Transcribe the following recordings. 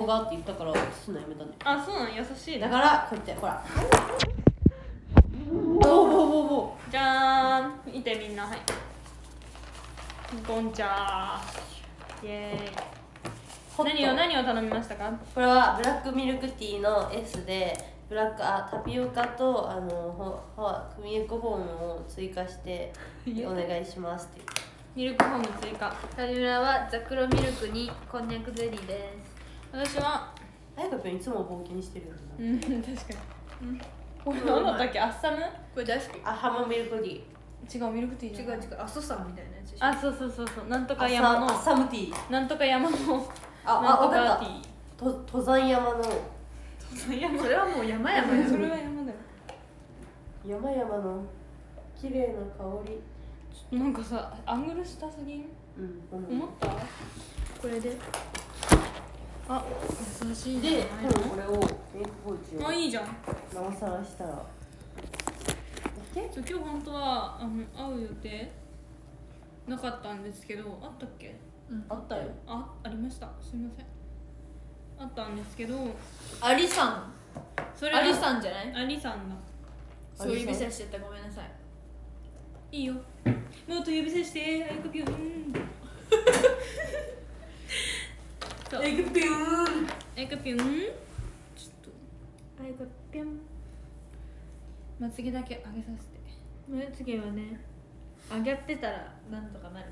がって言ったからすんのやめたんだよ。 あ、そうなの、優しい。 だからこうやってほらおじゃーん、見てみんな。はい、ゴンチャーイエーイ。何を頼みましたか？ これはブラックミルクティーの S でブラックタピオカとミルクフォームを追加してお願いしますっていう。 ミルクフォーム追加。 谷村はザクロミルクにこんにゃくゼリーです。 私はあやかぴょんいつも冒険してるよ確かに。これ何だったっけ？アッサム？ これ大好き。 な。ハモミルクティー。 違う、ミルクティーじゃない。 違う阿蘇山みたいなやつでしょ。 あ、そうなんとか山のアッサムティー。 なんとか山のなんとわかったかティー。 登山山のそれはもう山々や。 それは山だよ。 山々の綺麗な香り。 なんかさ、アングル下すぎん？思った？ これであ、優しいで、 ね。 これをメイクポーチをあ、いいじゃん。 なおさらしたら今日本当は会う予定なかったんですけど、あったっけ？ あったよ。 ありました。すみません。あったんですけど、 アリさん。 それアリさんじゃない？ アリさんだ。 そう指さしちゃった、ごめんなさい。 いいよ。もっと指さして、あいこぴょん。 エグピューン。 あいこぴょん。ちょっとあいこぴょん。 まつげだけ上げさせて。 まつげはね、上がってたらなんとかなる。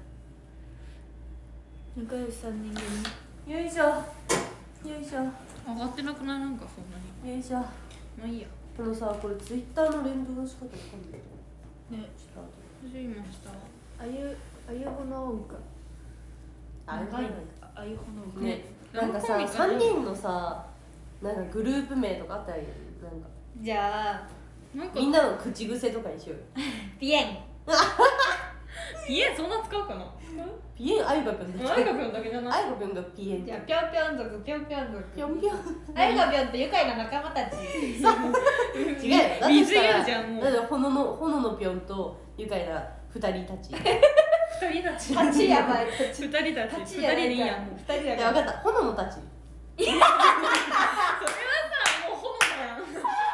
仲良し3人組。 よいしょよいしょ上がってなくない？なんかそんなに。 よいしょ。 まあいいや。 このさ、これツイッターの連動の仕方わかんないね、 ちょっ私言いました。 あゆほのうか。 と後で。 長いあゆほのうか。 ね、なんかさ、3人のさ、なんかグループ名とかあったらいいよね。なんかじゃあなんかみんなの口癖とかにしようよ。 ピエン。 家そんな使うかな？ ピエンあゆかぴょんだっけ？ あいこぴょんだけじゃない？ あゆかぴょんがピエン。 じゃあぴょんぴょん族、ぴょんぴょん族。 ぴょんぴょん。 あゆかぴょんと愉快な仲間たち。 違うよ。だと水したら言うじゃんもう。 なんで炎のぴょんと愉快な2人たち。 二人たち。 立ちやばい。 二人たち。 立二人ちやばいでいいやん。 二人だいや、 から。 分かった。炎のたち。 それはさ、もう炎やん。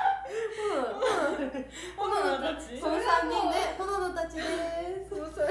炎のたち。 その3人で炎のたちです。 そうそれ。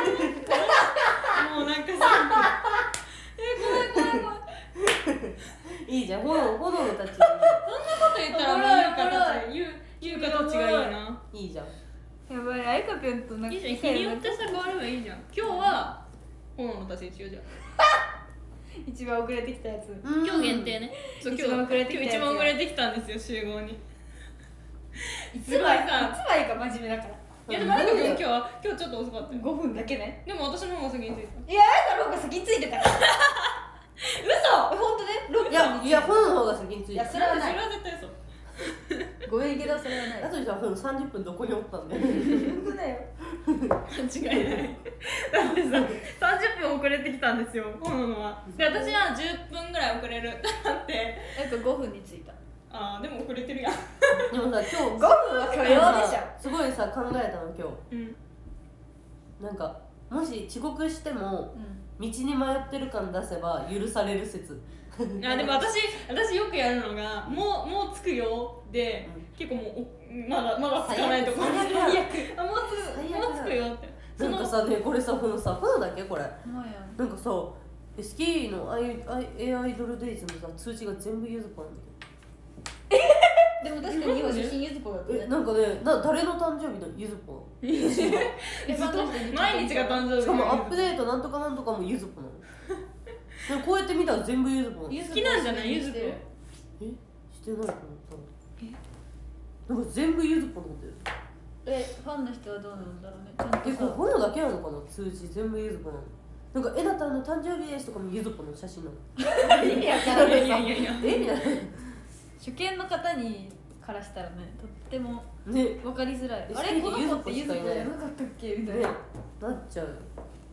もうなんかさ、怖い。 いいじゃん。炎のたち。 そんなこと言ったらもう優香たちがいいな。 いいじゃん。 やばい、あゆかぴょんと仲いいじゃん。日によってさ変わればいいじゃん。今日は炎のたちにしようじゃん。 一番遅れてきたやつ。 今日限定ね。そう一番遅れてきたやつ今日一番遅れてきたんですよ、集合に。 いつまいか真面目だから。 いやでもあれだけど今日ちょっと遅かったよ。 5分だけね。 でも私の方が先に着いた。 いや、あゆかの方が先についてたから。嘘。本当ね。 いや、炎の方が先についていや、それはない。 それは絶対そう。 ごめんけど、それはない。 あとじゃあ炎30分どこにおったんだよ。 本当だよ。 間違いない。だってさ、30分遅れてきたんですよ、炎のは。で、私は10分ぐらい遅れるってなって、 あゆか5分に着いた。 でも遅れてるやん。 でもさ、今日 5分は許容でしょ。 すごいさ、考えたの今うん。 日。なんかもし遅刻してもうん。 道に迷ってる感出せば許される説。 でも私よくやるのが、もう着くよで、結構もうまだ着かないところ最悪もう着くよって。 なんかさ、ね、これさ、このさ、炎だっけこれ。 まあや。 なんかさ、SKE の A アイドルデイズのさ、通知が全部ゆずぽなんだでも確かに今写真ゆずぽだったけど。 ね。 なんかね、誰の誕生日のゆずぽずっと毎日が誕生日。 しかもアップデートなんとかなんとかもゆずぽなの。でもこうやって見たら全部ゆずぽなの。 好きなんじゃない？ゆずぽ。 してないと思ったの。なんか全部ゆずぽなんだよ。 ファンの人はどうなんだろうね。ちゃんとさ。 こういうのだけなのかな、通知全部ゆずぽなの。なんかえなたの誕生日ですとかもゆずぽの写真なの。 意味わからない。 いやみたい初見の方にからしたらね、とってもなね、 分かりづらい。 えあれ、この子ってゆずぽゆずぽしかいないじゃなかったっけみたいね、 な。 なっちゃうよ。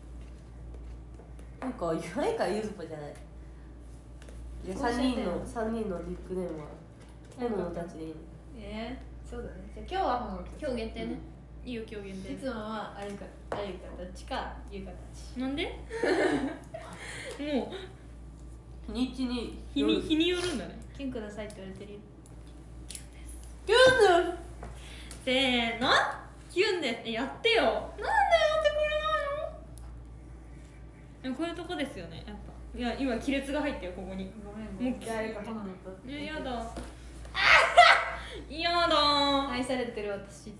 なんか言わないからゆずぽじゃない。いや、3人のニックネームは炎たちでいいの。 そうだね。じゃあ今日はもう今日限定ね。いいよ、今日限定。 いつもはあゆかたちかゆかたち。 なんで？もう日にちに日によるんだね。 キュンくださいって言われてるよ。 キュンだ。 せーの、キュンです。やってよ。なんでやってくれないの？でもこういうとこですよね、やっぱ。いや、今亀裂が入ってよ、ここに。 ごめん、 もう誰か頼む。 やだ。やだ。 愛されてる私って。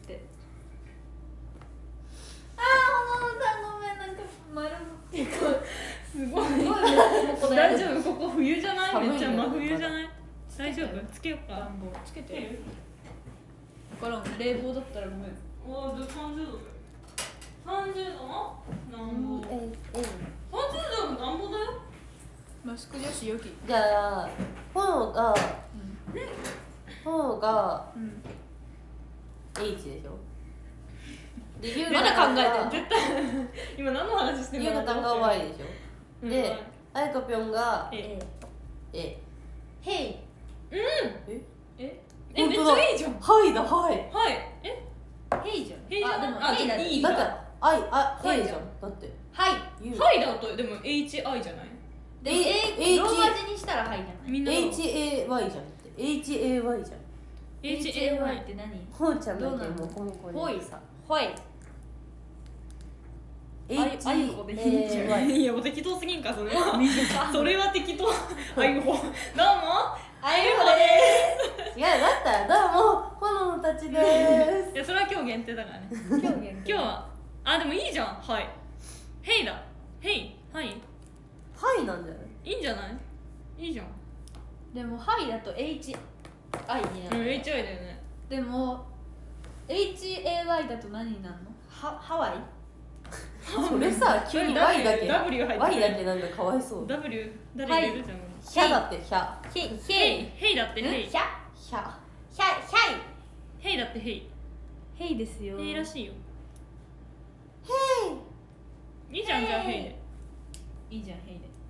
浜野さんごめん、なんか丸ってすごい。 ここ大丈夫？ここ冬じゃない？ 寒いねめっちゃ真冬じゃない？大丈夫？つけようか。 暖房つけてる。分からん、冷房だったらごめん。 おー、30度だよ。30度の暖房。30度の暖房だよ。 マスク女子よき。 じゃあ炎がうん。 H でしょ。でゆうまだ考えてる絶対今何の話してるゆうかたんが Y でしょ。でうんあやかぴょんがえ A。 ヘイ。 え、 本当だめっちゃいいじゃん。 はいだはい。 はい。え、 ヘイじゃん。 ヘイじゃん。 あ、でもあ、 ヘイだいいだってあいはい A じゃん。だってはい。 ゆうはいだとでも HI じゃない？ で、 H ローマ字にしたらはいじゃない。 みんな HAY じゃんって HAY じゃん。 HAY って何？ ほうちゃんだけどうなのもうこの子ほいにさほい。あゆこでいいんじゃん HAY いやもう適当すぎんかそれはそれは適当あゆほどうもあゆこで違うだったらどうも炎たちですいやそれは今日限定だからねーす。今日今日はあでもいいじゃんはいヘイだヘイはいはいなんじゃないいいんじゃないいいじゃんでもはいだと HI になうんる。 HI だよねでも HAY だと何になるの？ハワイ？ それさ急に Y だけ W 入って Y だけなんかかわいそう W 誰入れるじゃんヒャだってヒャヘイヘイヘイだってヘイヒャヒャヒャヘイだってヘイヘイですよ。 ヘイらしいよヘいいじゃんじゃあヘイでいいじゃんヘイで。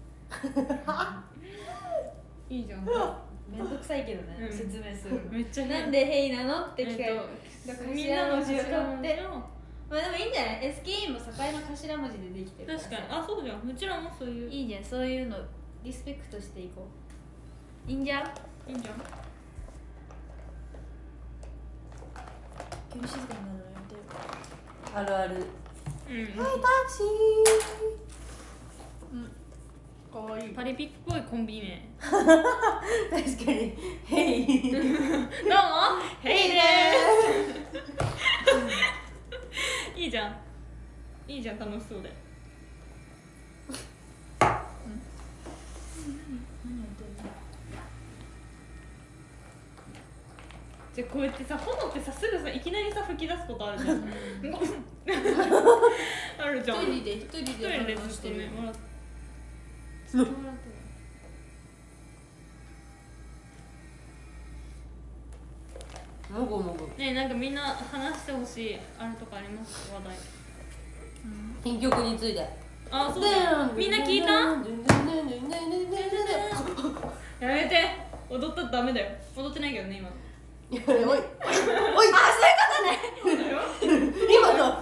いいじゃんめんどくさいけどね、 うん説明するの。 めっちゃなんでヘイなのって聞かれる。 みんなの頭頭文字を取って。 のまあでもいいんじゃない？ SKE も境の頭文字でできてるからさ。 確かにあそうじゃんうちらもそういういいじゃん、そういうのリスペクトしていこう。いいんじゃん？ いいんじゃん急に静かになるのやめてよ。 あるあるうんはいタクシかわいい。 パリピっぽいコンビ名ー確かにヘイどうもヘイでーすいいじゃんいいじゃん楽しそうで何やってんの？ じゃあこうやってさ炎ってさすぐさいきなりさ吹き出すことあるじゃんあるじゃん一人で一人でずっと話してる。 ね笑ってのもごもごねえなんかみんな話してほしいあれとかあります話題編曲についてあそうだよみんな聞いたやめて踊ったらダメだよ踊ってないけどね今おいおいおいあ、そういうことね。 今の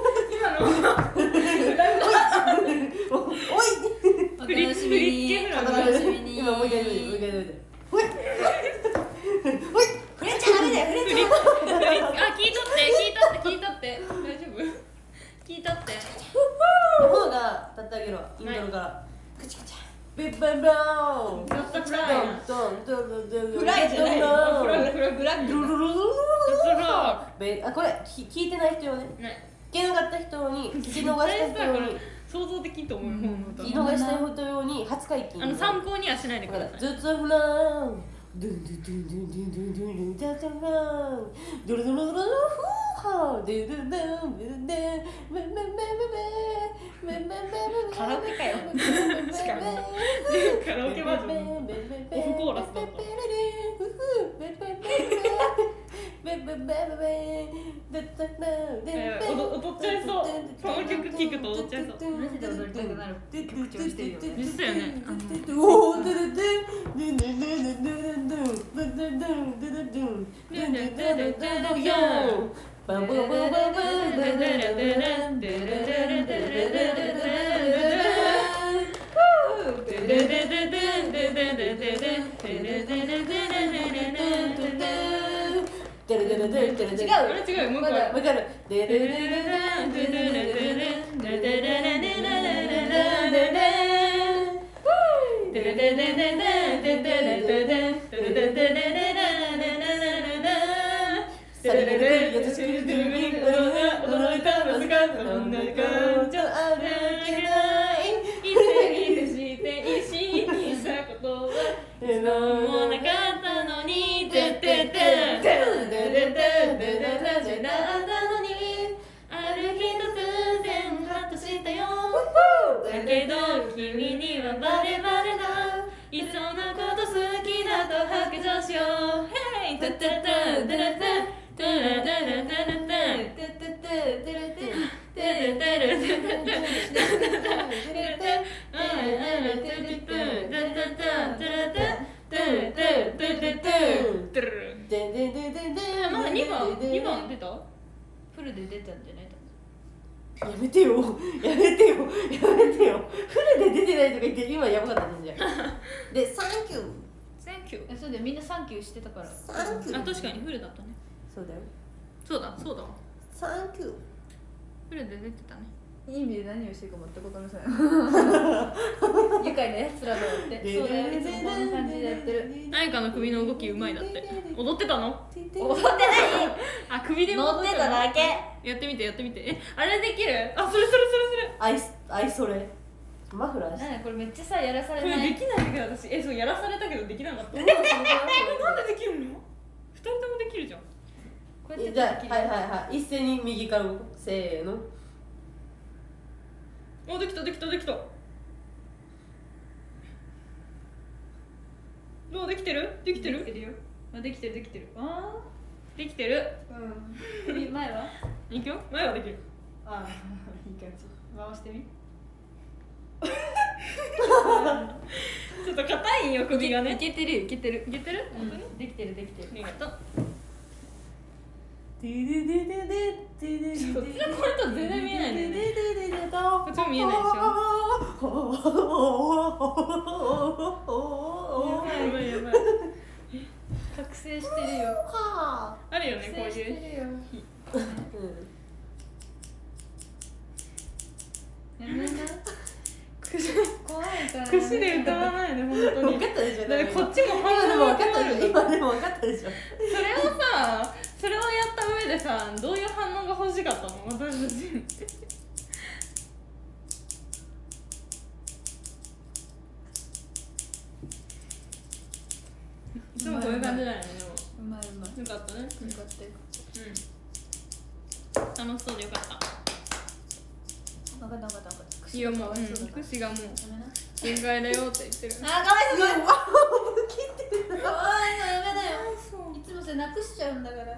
おいお楽しみに。お楽しみに。 今もう一回言うもう一回言うおいおい触れちゃダメだよ。触れちゃ。 あ聞いとって大丈夫聞いとって方が立ってあげるわイントロからカチカチビッバンバンザッタフライドンドンドンドンドンフライじゃない。フライフライフライ。 ルルルルルルザあこれ聞いてない人用ねね聞けなかった人に聞き逃した人に想像できんと思うよ、 聞き逃した人用に初解禁参考にはしないでくださいずっとフランドゥンドゥンドゥンドゥンドゥンドゥンドゥンドゥンドゥンドゥンドゥンドゥルドゥルドゥルドゥルフーハードゥルドゥンドゥンドゥンドゥンメメメメメメメメメカラオケかよ。 しかもカラオケバージョンオフコーラスだった踊っちゃいそうこの曲聴くと踊っちゃいそうマジで踊りたくなる曲調してるよね。 言ってたよね違うもう一回わかるでるるるるだけど君にはバレバレだいっそのこと好きだと白状しよう Hey! タタタタラタタラタラタラタまだ2番出たフルで出たんじゃない？ やめてよフルで出てないとか言って今やばかったじゃんでサンキューそうだよ、みんなサンキューしてたから。 サンキューあ、確かにフルだったねそうだよそうだわサンキューフルで出てたねいい意味で何をしてるか全く分かりません。愉快なやつらだって。そうだよ、いつもこんな感じでやってる。 愛花の首の動きうまいだって踊ってたの踊ってない。 あ、首で乗ってただけ。 やってみてあれできるあ、それアイソレマフラーしてなんだこれめっちゃさやらされない。 これできないんだけど私そうやらされたけどできなかったなんでできるの？2人ともできるじゃんこうやってじゃあはい一斉に右から動くせーのあ、できたどうできてるできてるよ。あ、できてる。あできてるあ。うん。前は？ いくよ前はできるああ、いい感じ。回してみ。 ちょっと硬いんよ首がねいけてる。 いけてる本当にできてる。 ありがとうディデデデデデデデそっちのポイント全然見えないんだよねこっちも見えないでしょやばい覚醒してるよ。 あるよねこういう覚醒してるよ。やめな。怖いから。 串で歌わないで本当に分かったでしょだってこっちも今でも分かったでしょ今でも分かったでしょそれをやった上でさどういう反応が欲しかったの私たちいつもこういう感じだよねでもうまい。 よかったねよかったよ。 楽しそうでよかった分かった。 いやもう串がもう限界だよって言ってるあ、かわいそう。 切ってるやめなよ。いつもそれなくしちゃうんだから。やめ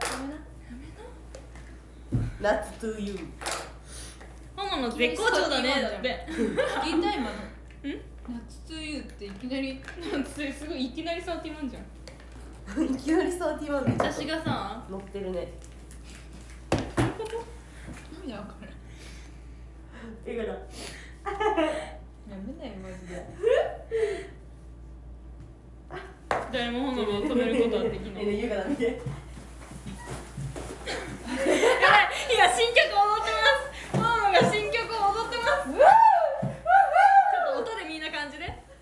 な。 That's to you ママの絶好調だねって聞いた今の。夏というっていきなり。 すごいいきなり31じゃんいきなり31で私がさ乗ってるね意味わからん。 いいかなやめなよマジで。 誰も炎を止めることはできないいいかな見て今新曲踊ってますママが新曲を踊ってますちょっと音でみんな感じで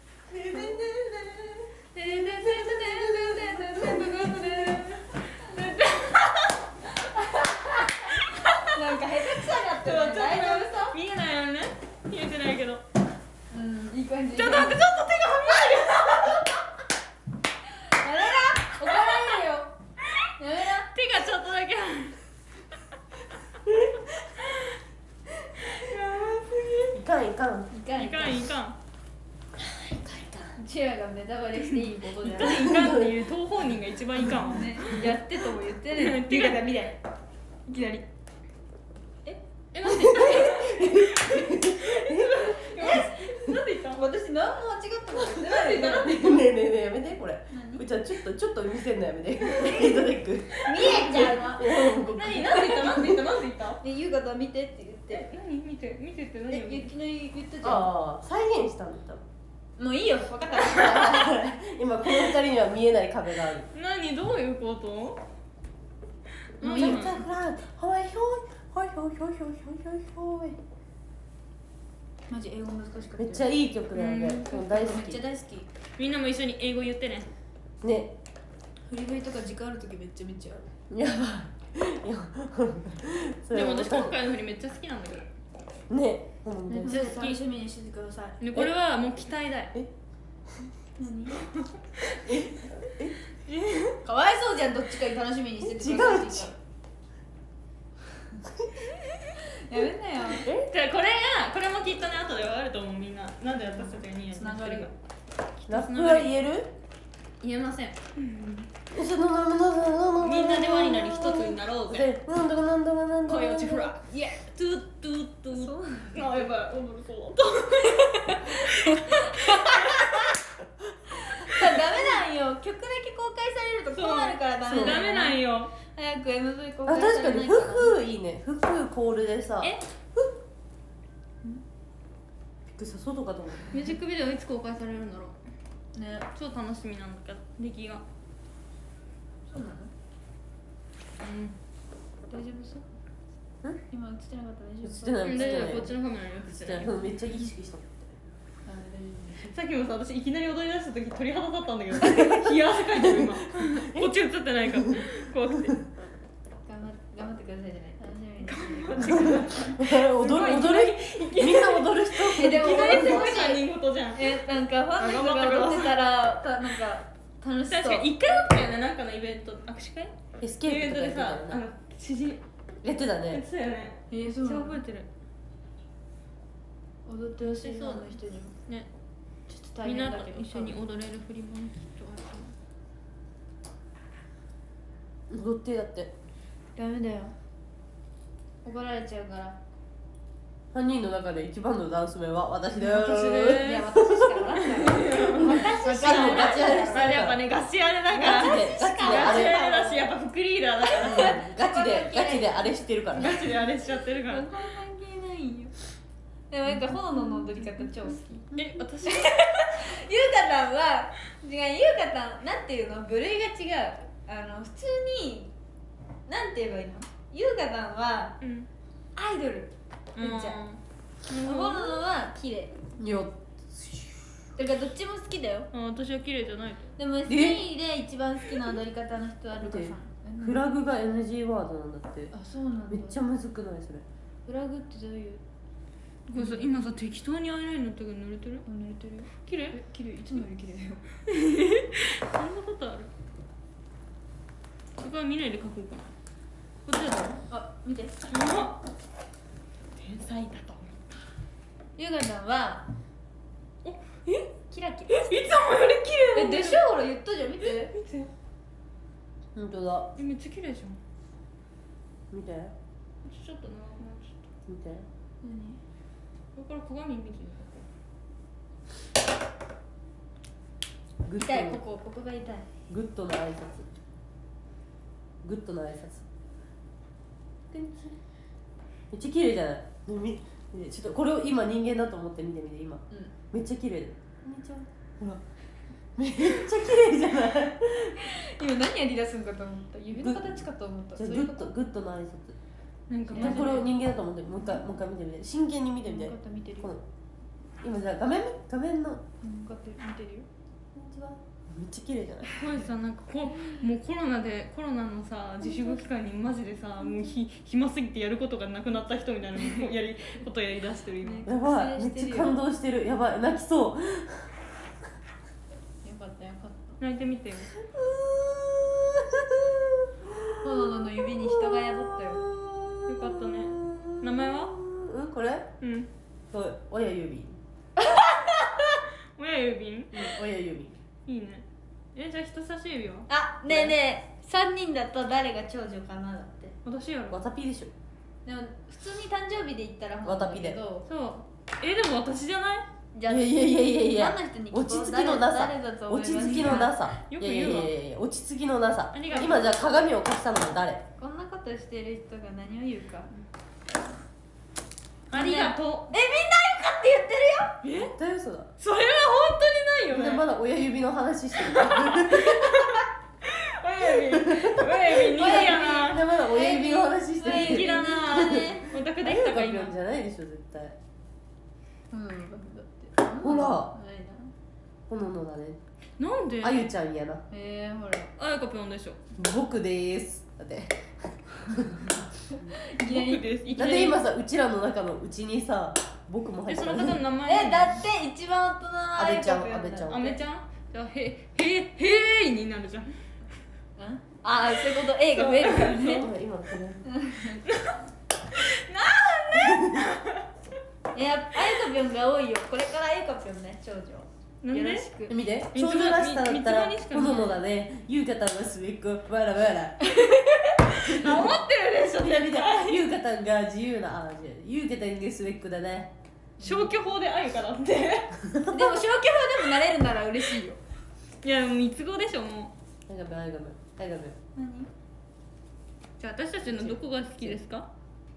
なんか下手くそだったよね。大丈夫そう。 見えないよね見えてないけどうん、いい感じ。 ちょっと待ってちょっと手がはやめな。怒られるよ。やめな。 み出る手がちょっとだけいかんいかん。 いかんうちらがネタバレしていいことじゃいない。 かんっていう当本人が一番いかんわね、やってとも言ってね。 手が見て。 いきなりなんでなんで言った私何も間違ったこと言ってないよ。 なんでねえやめてこれうちはちょっと見せんのやめてヘッドレック見えちゃうの。 なんで言ったで、優香と見てって言って。 何見てって何をいきなり言ったじゃん。 ああ再現したんだもういいよ、分かった。 今この二人には見えない壁がある何どういうこともういいよザザフランハワイヒョイホイホイホイホイホイホイホイ。 マジ英語難しかっためっちゃいい曲だよね。大好めっちゃき。 大好き。 みんなも一緒に英語言ってね。 ね。 振り振りとか時間あるときめっちゃある。 やばい。いやそれでも私今回の振りめっちゃ好きなんだけど。 ね。本当にぜひ楽しみにしててください。 でこれはもう期待だよ。 何？かわいそうじゃん、どっちかに楽しみにしててくださいって言ったら。やめなよ。 じゃあこれもきっとね後でわかると思うみんな。なんで私たちがニヤニヤしてるか。 ラップは言える？ 言えません。 みんみんなで輪になり一つになろうぜ。 なんとかなんとかなんとか。 恋落ちフライ。イエー。トゥトゥトゥ。 そうあやばい踊るそうダメなんよ。曲だけ公開されるとこうなるからダメだ。ダメなんよ。 早く MV 公あ、 開さ確かにれないから。 フいいね。フコールでさ。 え？ びっくりした、外かと思った。 ミュージックビデオいつ公開されるんだろう。 ね。 超楽しみなんだけど出来が。 そうなの？ うん。 大丈夫そう？今映ってなかったら大丈夫そう？ 映ってない映ってない。 こっちのカメラに映ってない。 めっちゃ意識した。 さっきもさ、私いきなり踊り出した時鳥肌立ったんだけど冷や汗かいてる今こっち映ってないから怖くて頑張ってくださいじゃない。楽しみにしてて。 踊るみんな踊る人。 でもいきなりすごい他人事じゃん。 なんかファンの人が踊ってたらなんか楽しそう。 確かに一回あったよね、なんかのイベント、握手会エスケープとかやってたよな。 知人やってたやっね。 てたよね。 そうめっちゃ覚えてる踊ってほしいファンの人にもね。 ちょっと大みんなと変だけど一緒に踊れる振りもきっとあると踊ってだって。 ダメだよ、怒られちゃうから 3人の中で一番のダンス面は私です。 私ですいや私しか笑ってない私しか笑ってないガチあれやっぱね、ガチあれだからガチでガチあれだし、やっぱ副リーダーだからガチであれしてるから。 ガチであれしちゃってるから関係ないよ。でもなんか炎の踊り方超好き。 え、私ゆうかたんは違う、ゆうかたんなんていうの、部類が違う。普通になんて言えばいいの、ゆうかたんはうんアイドルめっちゃ炎は綺麗よだからどっちも好きだよ。 私は綺麗じゃないと。 でも SE で一番好きな踊り方の人はルカさん。 フラグが NG ワードなんだって。 あ、そうなんだ。 めっちゃむずくないそれ。 フラグってどういう？ これさ、今さ、適当にアイライン塗ったけど塗れてる？ 濡れてるよ。 綺麗？ 綺麗、いつもより綺麗だよ。 そんなことある？そこは見ないで描こうかな。こっちだと？ あ、見て。 天才だと思う。 ゆうかさんはキラキラ。 いつもより綺麗。 でしょ、ほら言ったじゃん、見て。 見て。 本当だ。 めっちゃ綺麗じゃん。 見てちょっとな、もうちょっ見て。 何？ と。これから鏡見てみよグッド痛い、ここが痛い。 グッドの挨拶。グッドの挨拶。めっちゃ綺麗じゃない？見てちょっとこれを今人間だと思って見てみて今。めっちゃ綺麗だよ。めっちゃほら。めっちゃ綺麗じゃない？ 今何やり出すんかと思った。指の形かと思った。 じゃあそういうこと。 グッドの挨拶。 なんかいやこれを人間だと思ってもう一回見てみて。真剣に見てみて。 分かった、見てるよ。 この今じゃあ画面の分かってる、見てるよ。 こんにちは。めっちゃ綺麗じゃない？ これさ、なんかもうコロナのさ自粛期間にマジでさ、もう暇すぎてやることがなくなった人みたいなことやりだしてる今。 ねやばい、めっちゃ感動してる。やばい、泣きそう。 よかったよかった。 泣いてみてよ。 炎の指に人が宿ったよ。 よかったね。名前は？ これ？ うん。 そう親指。 親指？ 親指。 いいね。じゃあ人差し指は？ あ、ねえねえ、3人だと誰が長女かなだって。 私やろ。 わたぴでしょ。 でも普通に誕生日で言ったらわたぴでどそう。でも私じゃない？ じゃあいやファンの人に聞こう。 落ち着きのなさ誰だと思いますか？ 落ち着きのなさ。 よく言うわ。 いや落ち着きのなさありがとう。 今じゃあ鏡を貸したのは誰？ こんなことしてる人が何を言うか。 ありがとう。 みんなよかって言ってるよ。 絶対嘘だ。 それは本当にないよね。 でまだ親指の話してる。 親指人気やな。 でまだ親絶対。 うんだってほらないほののだね。 なんであゆちゃんやな。 なほらあやかぴょんでしょ。 僕でーす。だって。 いきなり僕です。いきだなりって今さ、うちらの中のうちにさ、僕も入ってる。 その方の名前だって一番大人の阿部ちゃんあゆかぴょ阿部ちゃんあめちゃんじゃあへいになるじゃん。 ああそういうこと映画増えるからね今これ。 いやあゆかぴょんが多いよこれからあゆかぴょんね長女なんでよろしく見て、 三つ子少女らしさだったら三つ子にしかないほののだね。ゆうかたんがすべっこ、わらわら。 あ思ってるでしょ。 見て見て、ゆうかたんが自由な、ゆうかたんがすべっこだね。 消去法であゆかだって。 でも消去法でもなれるなら嬉しいよいや三つ子でしょもう。 あいがめ、あいがめ、あいがめ。 何じゃあ私たちのどこが好きですか？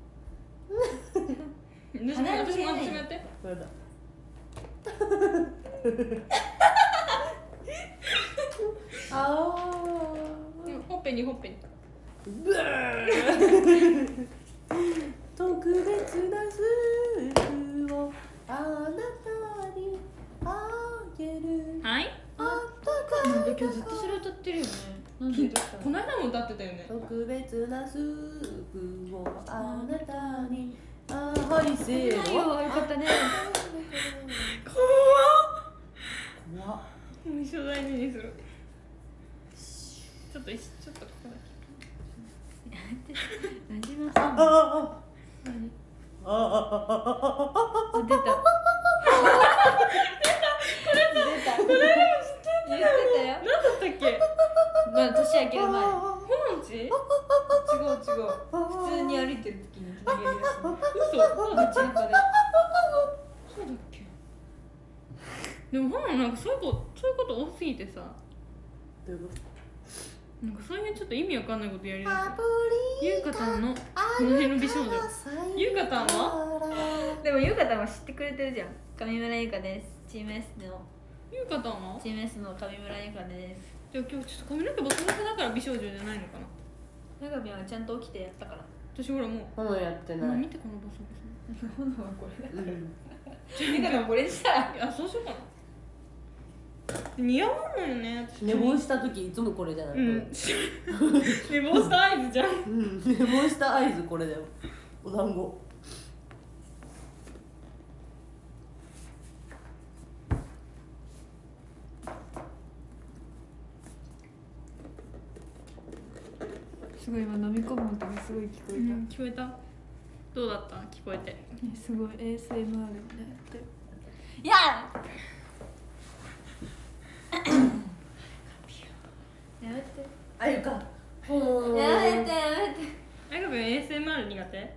私も鼻に私も入れない私もやって。 これだ。あほっぺにほっぺに。 ブー特別なスープをあなたにあげる。 はい。 あったかいなんか今日ずっとそれ歌ってるよねなんでどうしたこの間も歌ってたよね。 特別なスープをあなたにはいせーの。 よかったね怖怖っ。 っ。もう一生大事にする。ちょっとここだなじまさんあ何ああ出た言ってたよけ。なんだったっけ？ まあ年明ける前ほのんち？ 違う普通に歩いてる時にいきなりやるや嘘。 つ街中でそうだっけ？でもほのなんかそういうこと多すぎてさ、 どういうこなんかそういうちょっと意味わかんないことやりだす。 とゆうかたんのこの辺の美少女。ゆうかたんは？ でもゆうかたんは知ってくれてるじゃん上村ゆかですチーム S のゆうかたんは？ チーム S の上村ゆかですじゃあ今日ちょっと髪の毛ボサボサだから美少女じゃないのかな。 ゆかみはちゃんと起きてやったから私ほらもほのやってう、 ない。 見てこのボサボ炎はこれだからうんゆかみはこれにしたらサ。あ、そうしようかな。似合わんのよね。私寝坊した時いつもこれじゃない。 うん。寝坊した合図じゃん。 うん寝坊した合図これだよ。お団子。 すごい今飲み込む音がすごい聞こえ聞こえた？どうだった？聞こえて。 すごい ASMR みたいなっていややめてあゆか。 やめてあやかぴょん ASMR 苦手？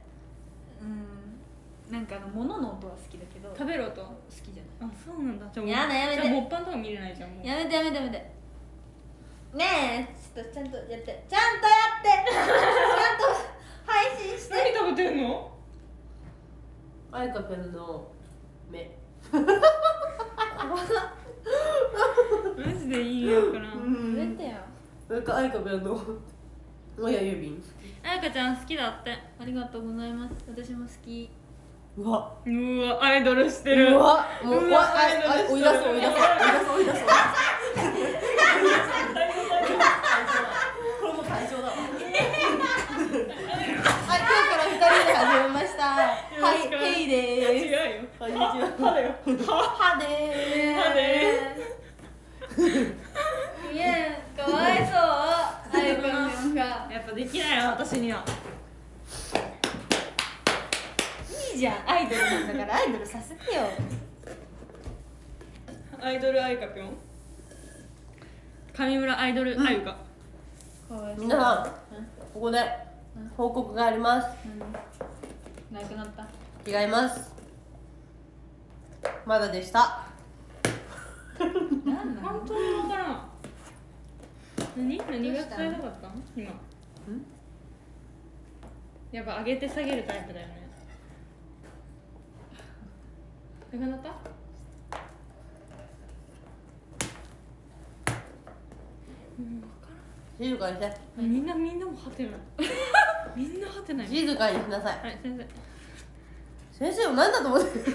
なんか物の音は好きだけど食べる音？ 好きじゃないあ、そうなんだ。じゃあやだやめてじゃあモッパンとか見れないじゃんもう。 やめてねえちょっとちゃんとやってちゃんとやってちゃんと配信して何食べてんの？ あゆかくんの目。 マジでいいよから。 やめてよなんかあゆかくんの親指。 あやかちゃん好きだって。 ありがとうございます私も好きうわ。 うわ、アイドルしてる。 うわ。もううわあ追い出そう追い出そう追い出そう。これも対象だわ。はい、今日から2人で始めました。はい、ヘイで違うよ。 ーす。こんにちは。 歯だよ。 はでーす。 歯でいやかわいそうあゆかみんがやっぱできないよ、私には。 いいじゃんアイドルなんだからアイドルさせてよアイドルあゆかぴょん。上村アイドルあゆか。 かわいそう皆さん、ここで報告があります。 なくなった違います。まだでした。 なんなの本当にわからん。何が伝えたかったの今。やっぱ上げて下げるタイプだよね。なくなった？ 静かにして。 みんなもハテナ。みんなハテナよ。 静かにしなさい。 はい、先生。 先生を何だと思ってる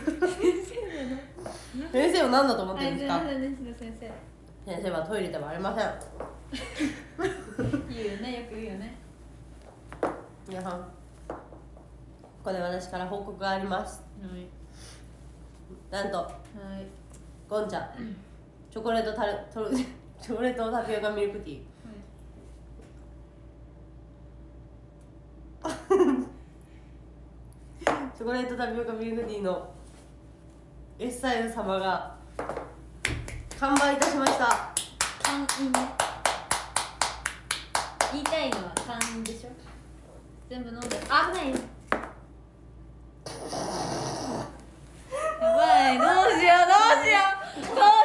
先生を何だと思ってるんですか。 先生先生はトイレではありません。 言うよね、よく言うよね。 皆さん、ここで私から報告があります。 はいなんとはいゴンちゃん、チョコレートタピオカミルクティー、チョコレートタピオカミルクティーの S サイズ様が完売いたしました。 勘いいね。言いたいのは勘でしょ。全部飲んで。あ、危ないよ。やばい、どうしようどうしようどうしよう、大丈夫だ、もう大丈夫だ、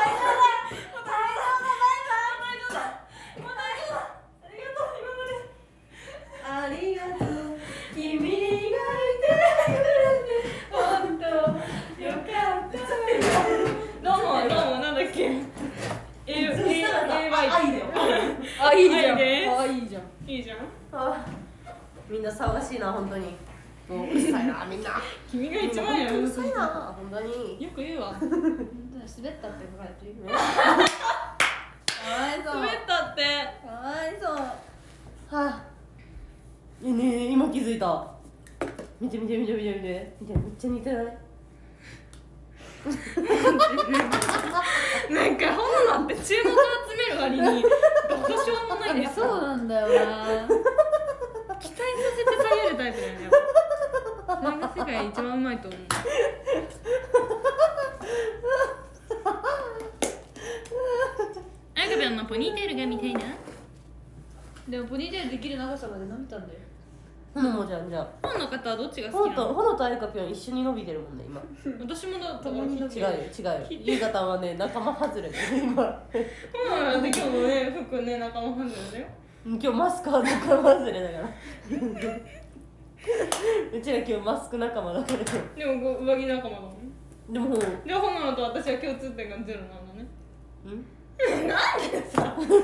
ありがとう、君がいてくれて本当よかった。 どうもなんだっけ。 あ、いいじゃん。 あ、いいじゃん。 いいじゃん。 みんな騒がしいな、本当に。もううるさいな、みんな。 君が一番やうるさいな、本当に。 よく言うわ。 本当に滑ったって書かれてる。かわいそう。 滑ったって。 かわいそう。 はあ。ねえ、今気づいた。見て。めっちゃ似てない？ なんかホノナって注目集める割にどこしょうもないです。 そうなんだよな。 期待させて下げるタイプだよね。それが世界一番うまいと思う。赤ちゃんのポニーテールが見たいな。 でもポニーテールできる長さまで伸びたんだよ。 ほのもじゃん、じゃあ。 本の方はどっちが好きなの？ ほのとあゆかぴょん一緒に伸びてるもんね、今。 私もだと共に伸びてる。 違うよ。ゆうがたんはね、仲間外れで、今。 だって今日のね、服ね、仲間外れだよ。 今日マスクは仲間外れだから。うちら今日マスク仲間だから。 でも上着仲間だもん。 でも、 で、ホノナと私は共通点がゼロなんだね。なんでさ、なんかいきな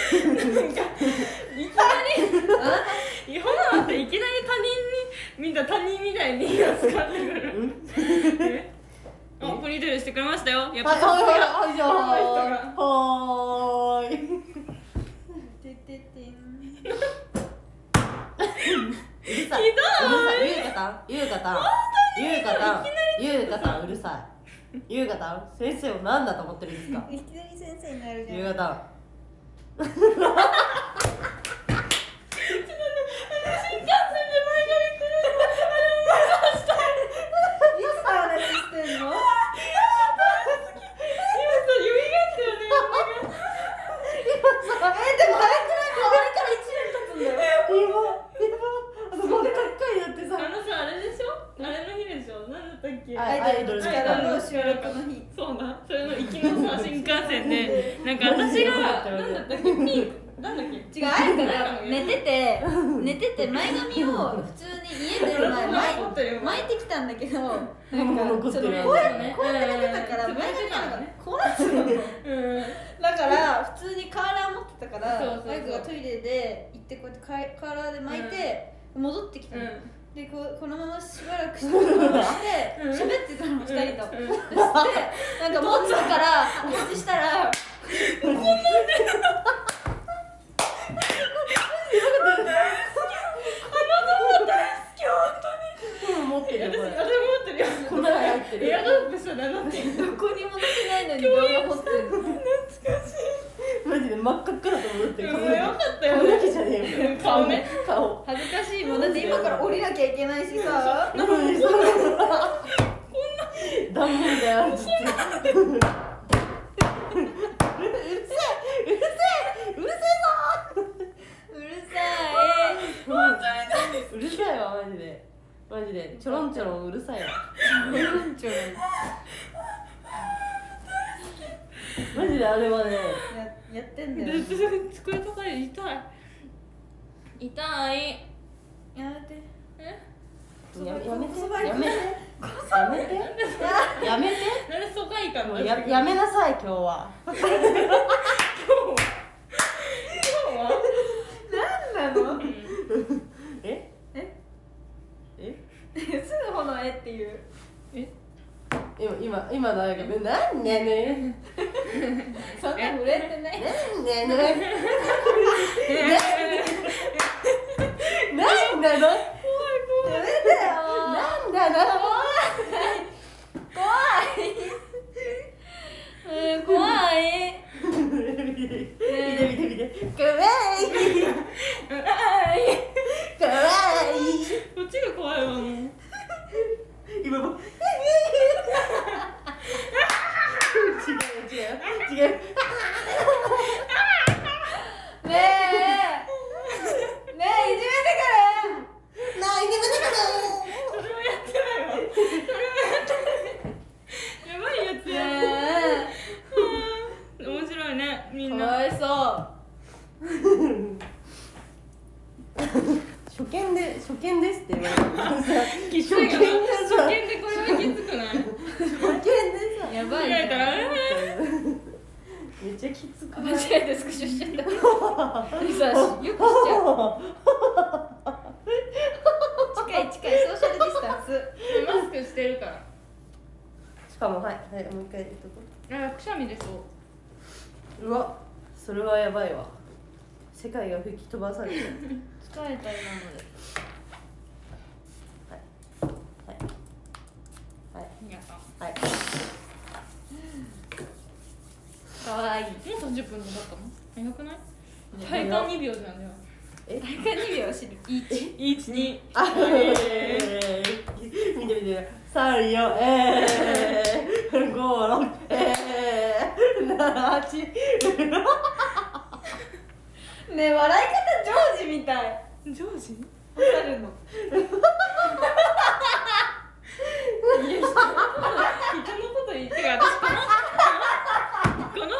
りホノナっていきなり他人みたいに扱ってくる。あ、ポニーテールしてくれましたよ。やっぱさすがはい、じゃあ。はーい。 てててん。 うるさい。ゆうがたんうるさい。ゆうがたん、先生を何だと思ってるんですか。 いきなり先生になるじゃん。 ゆうがたん。アイドルの収録の日。 そうだ、それの行きのさ、新幹線でなんか私がなんだったっけ、ピンクなんだっけ、 違う、あゆかが寝てて前髪を普通に家出る前巻いてきたんだけど、なんかそのこうやって寝てたから前髪がこうなってたの。だから普通にカーラー持ってたから、あゆかがトイレで行ってこうやってカーラーで巻いて戻ってきたの。でこのまましばらくして喋ってたの、2人と。そしてなんか持つから放置したらこんなんで持ってるよ、これ。 私持ってるよ。 こんなの入ってる。 エアドロップしたらだってどこにも乗ってないのに動画持ってる。 懐かしい。 マジで真っ赤っかだと思ってる。 よかったよ顔だけじゃねえよ。 顔ね。 顔。 恥ずかしいもん、だって今から降りなきゃいけないしさ。 なのにさ、ダメだよ。うるさいわ、マジでちょろんちょろんうるさいわ。マジであれはね、 やってんだよ。 机とかで痛い。 やめて。 やめて。 なんで疎外感もうやめなさい、今日は。 今日はなんなの？ えすぐほの絵っていう。 今のあれがなんねねそんな触れてないなんねねなんなのダメだよなんなの怖い見てかわいいかわいいこっちが怖いわもう今も違うねえいじめてからないでもだからそれはやってないわそれはやってないやばいやつや面白いねみんなかわいそう初見ですって言われたきついかな初見でこれはきつくない初見でさやばい開いたらめっちゃきつく間ない違えてスクショしちゃったリサよくしちゃう近いソーシャルディスタンスマスクしてるからしかもはいもう一回言っとこあくしゃみでそううわそれはやばいわ世界が吹き飛ばされちゃう疲れた今のではいやったはいかわいいもう30分だったの早くないい体感2秒じゃんじゃんえ大会2秒知る 1、2 あ見て3、4、5、6、7、8 ねえ笑い方ジョージみたいジョージ刺さるのいや人のこと言ってか私この二人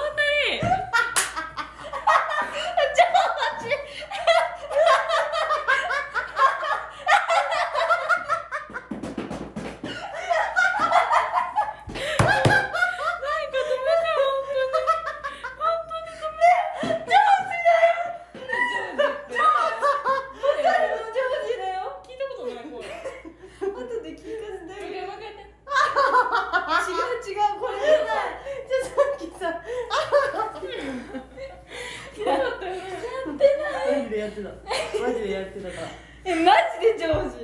マジでやってたからマジでジョージ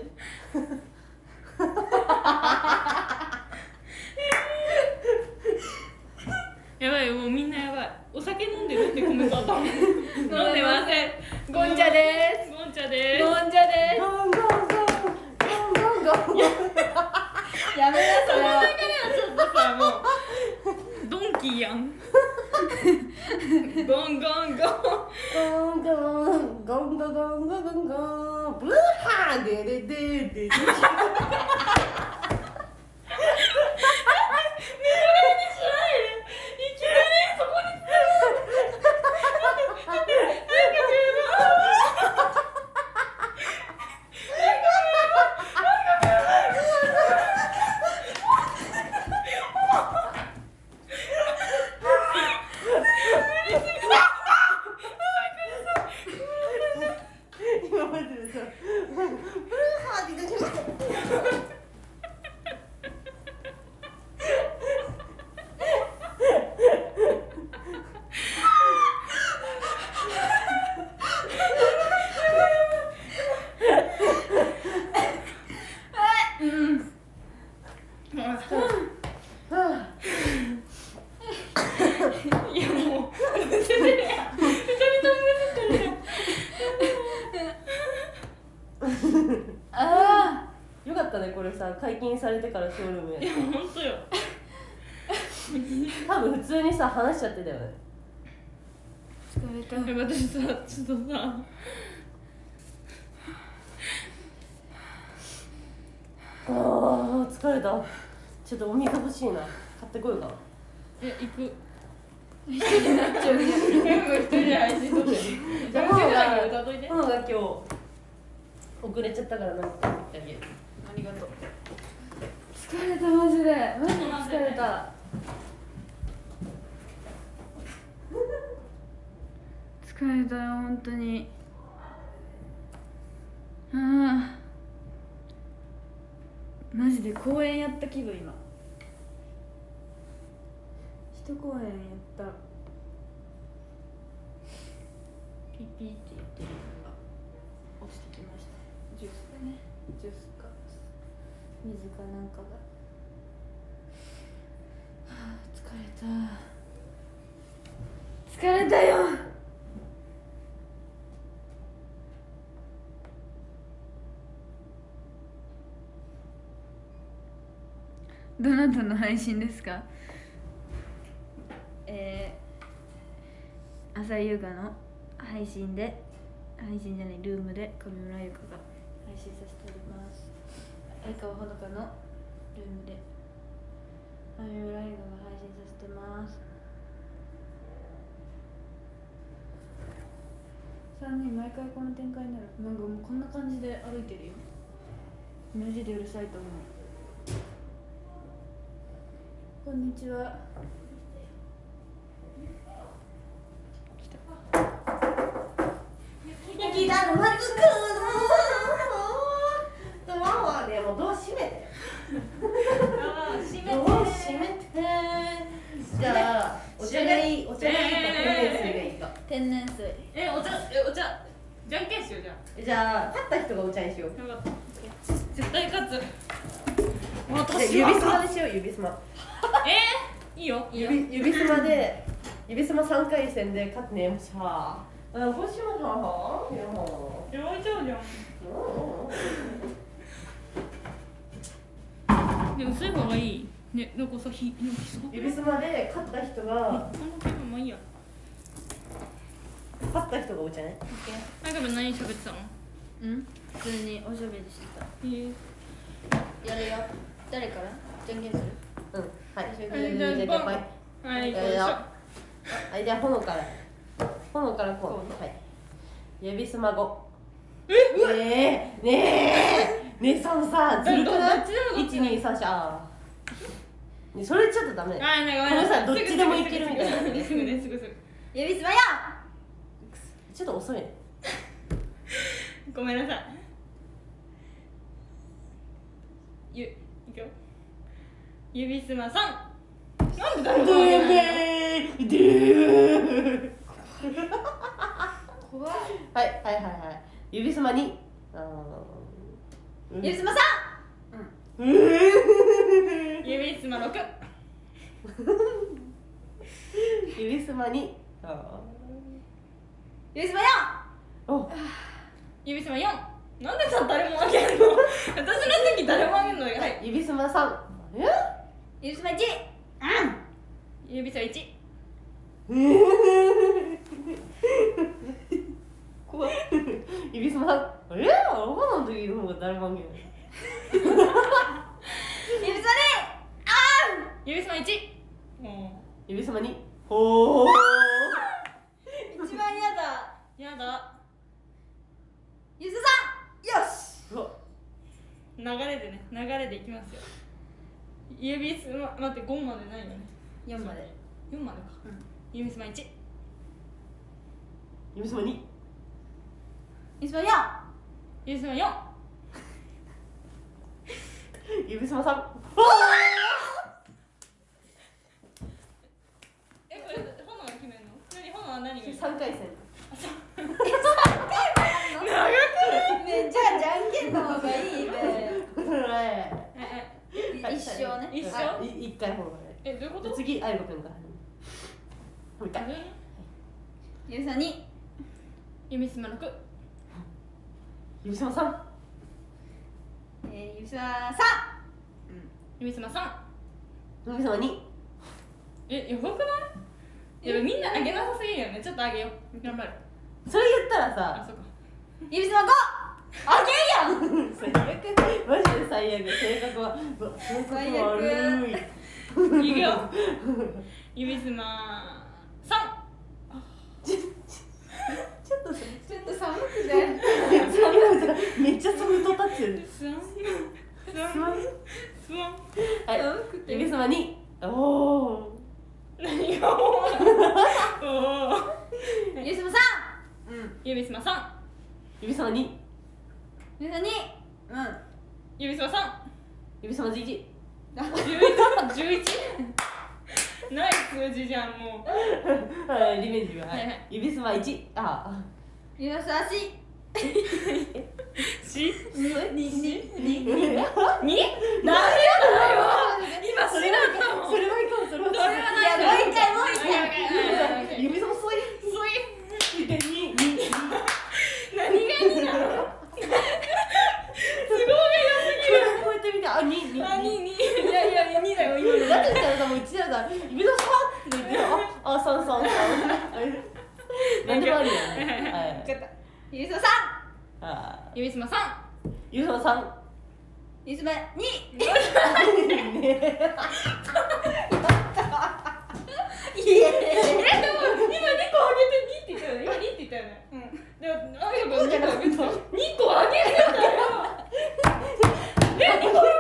やばいもうみんなやばいお酒飲んでるってコメントあった飲んでませんゴンチャですゴンチャですゴンチャですゴンゴンゴンゴンゴンやめなさいよちょっとさもうドンキーやんゴンゴンゴンゴンゴンゴンゴンゴンゴンゴンゴンブーハーデデデデデ今マジでさブーハーデデデいやもう2人ともあよかったねこれさ解禁されてからショールームやっいや本当よ多分普通にさ話しちゃってたよね疲れた私さちょっとさあー疲れたちょっとお水欲しいな買ってこようかな行く一人になっちゃうじゃん一人で配信撮ってじゃあ今日歌っといてが今日遅れちゃったからなんか言ってあげるありがとう疲れたマジで疲れた疲れたよ本当にマジで公園やった気分今一公演やったピピって言ってるのが落ちてきました。ジュースだね。ジュースか水かなんかが。はあ、疲れたよ。どなたの配信ですか？朝優香の配信じゃないルームで上村優香が配信させております。相川ほのかのルームで上村優香が配信させてます。3人毎回この展開になる。なんかもうこんな感じで歩いてるよ。マジでうるさいと思う。こんにちは。 雪だるまつくのワンワンでもうドア閉めてドア閉めて。じゃあお茶がいいか天然水がいいか。 天然水。 お茶じゃんけんしよう。 じゃあ勝った人がお茶にしよう。 よかった。絶対勝つ。 じゃあ指すまでしよう。指すまいいよ。 指すまで指すま3回戦で勝ってね。さあどうしましょう。 やばいちゃうじゃん。でも薄い方がいいね。なんかさ指すまで勝った人がもういいや。 勝った人がお茶ね。 あやか何喋ってたの？ 普通におしゃべりしてた。やるよ。誰から？じゃんけんする？ うん。はい。 はい。 じゃあほのからこう。はい。指すま5。ねえそのさずるくない？1、2、3、4。それちょっとダメ。このさどっちでもいけるみたいな。 すぐ。 指すまよ。 ちょっと遅い。 ごめんなさい。いくよ。指すま3。なんでだろう。 怖い。 はい指すま2。 指すま3。 指すま6。 指すま2。 指すま4。 指すま4。なんでさ誰もあげるの？私の時誰もあげるの？はい。 指すま3。 指すま1。 指すま1。 怖い。指すま3。あほの時の方が誰もあげる。 指すま2。 指すま1。 指すま2。ほー。 一番嫌だ。 やだ。 指す3。よし。 流れでいきますよ。指すま待って5までないよね。 4まで。 4までか。指すま1。 指すま2。 指すま4。 指すま4。 指すま3。 これ炎が決めるの？炎は何がいい？ 3回戦。 ね、じゃあじゃんけんの方がいいね。一生ね。 一生 ？1回方がね。 どういうこと？ 次あゆこくんから。もう一回。 指すま2。 指すま6。 指すま3。 指すま3。 指すま3。 指すま2。 やばくない？やばみんなあげなさすぎるよね。ちょっとあげよう。頑張る。 それ言ったらさ。 そうか。 指すま5。あげんやん。 最悪。マジで最悪。性格悪い。 いくよ。指すま3。 ちょっと寒くて。 めっちゃソフトタッチで。はい。指すま2。 何がおお。 指すま3。 指すま3。 指すま2。 指すま2。 指すま3。 指すま11。 11。 ない数字じゃんもう。 はいリベンジは、ははいはいい、指すま1あ指す足しにになんでだよ。今知らんかも。 それはいかんそれはそれはないいやもう一回もう一回指すまそいそいに何が2なの。すごい良すぎる。 こうやって見てあにいやいや2だよ今の。 だとしたらさもう1ださ指すまって言ってあ3なんでもあるよねはい分かった指すまあ指すまさん。 指すま3 3指すま2 でも今2個あげて2って言ったよね。今2って言ったよね。でもあやば2個あげてた。2個あげてたよ。2個あげてたよ。ガッツリ2個あげてたのよ。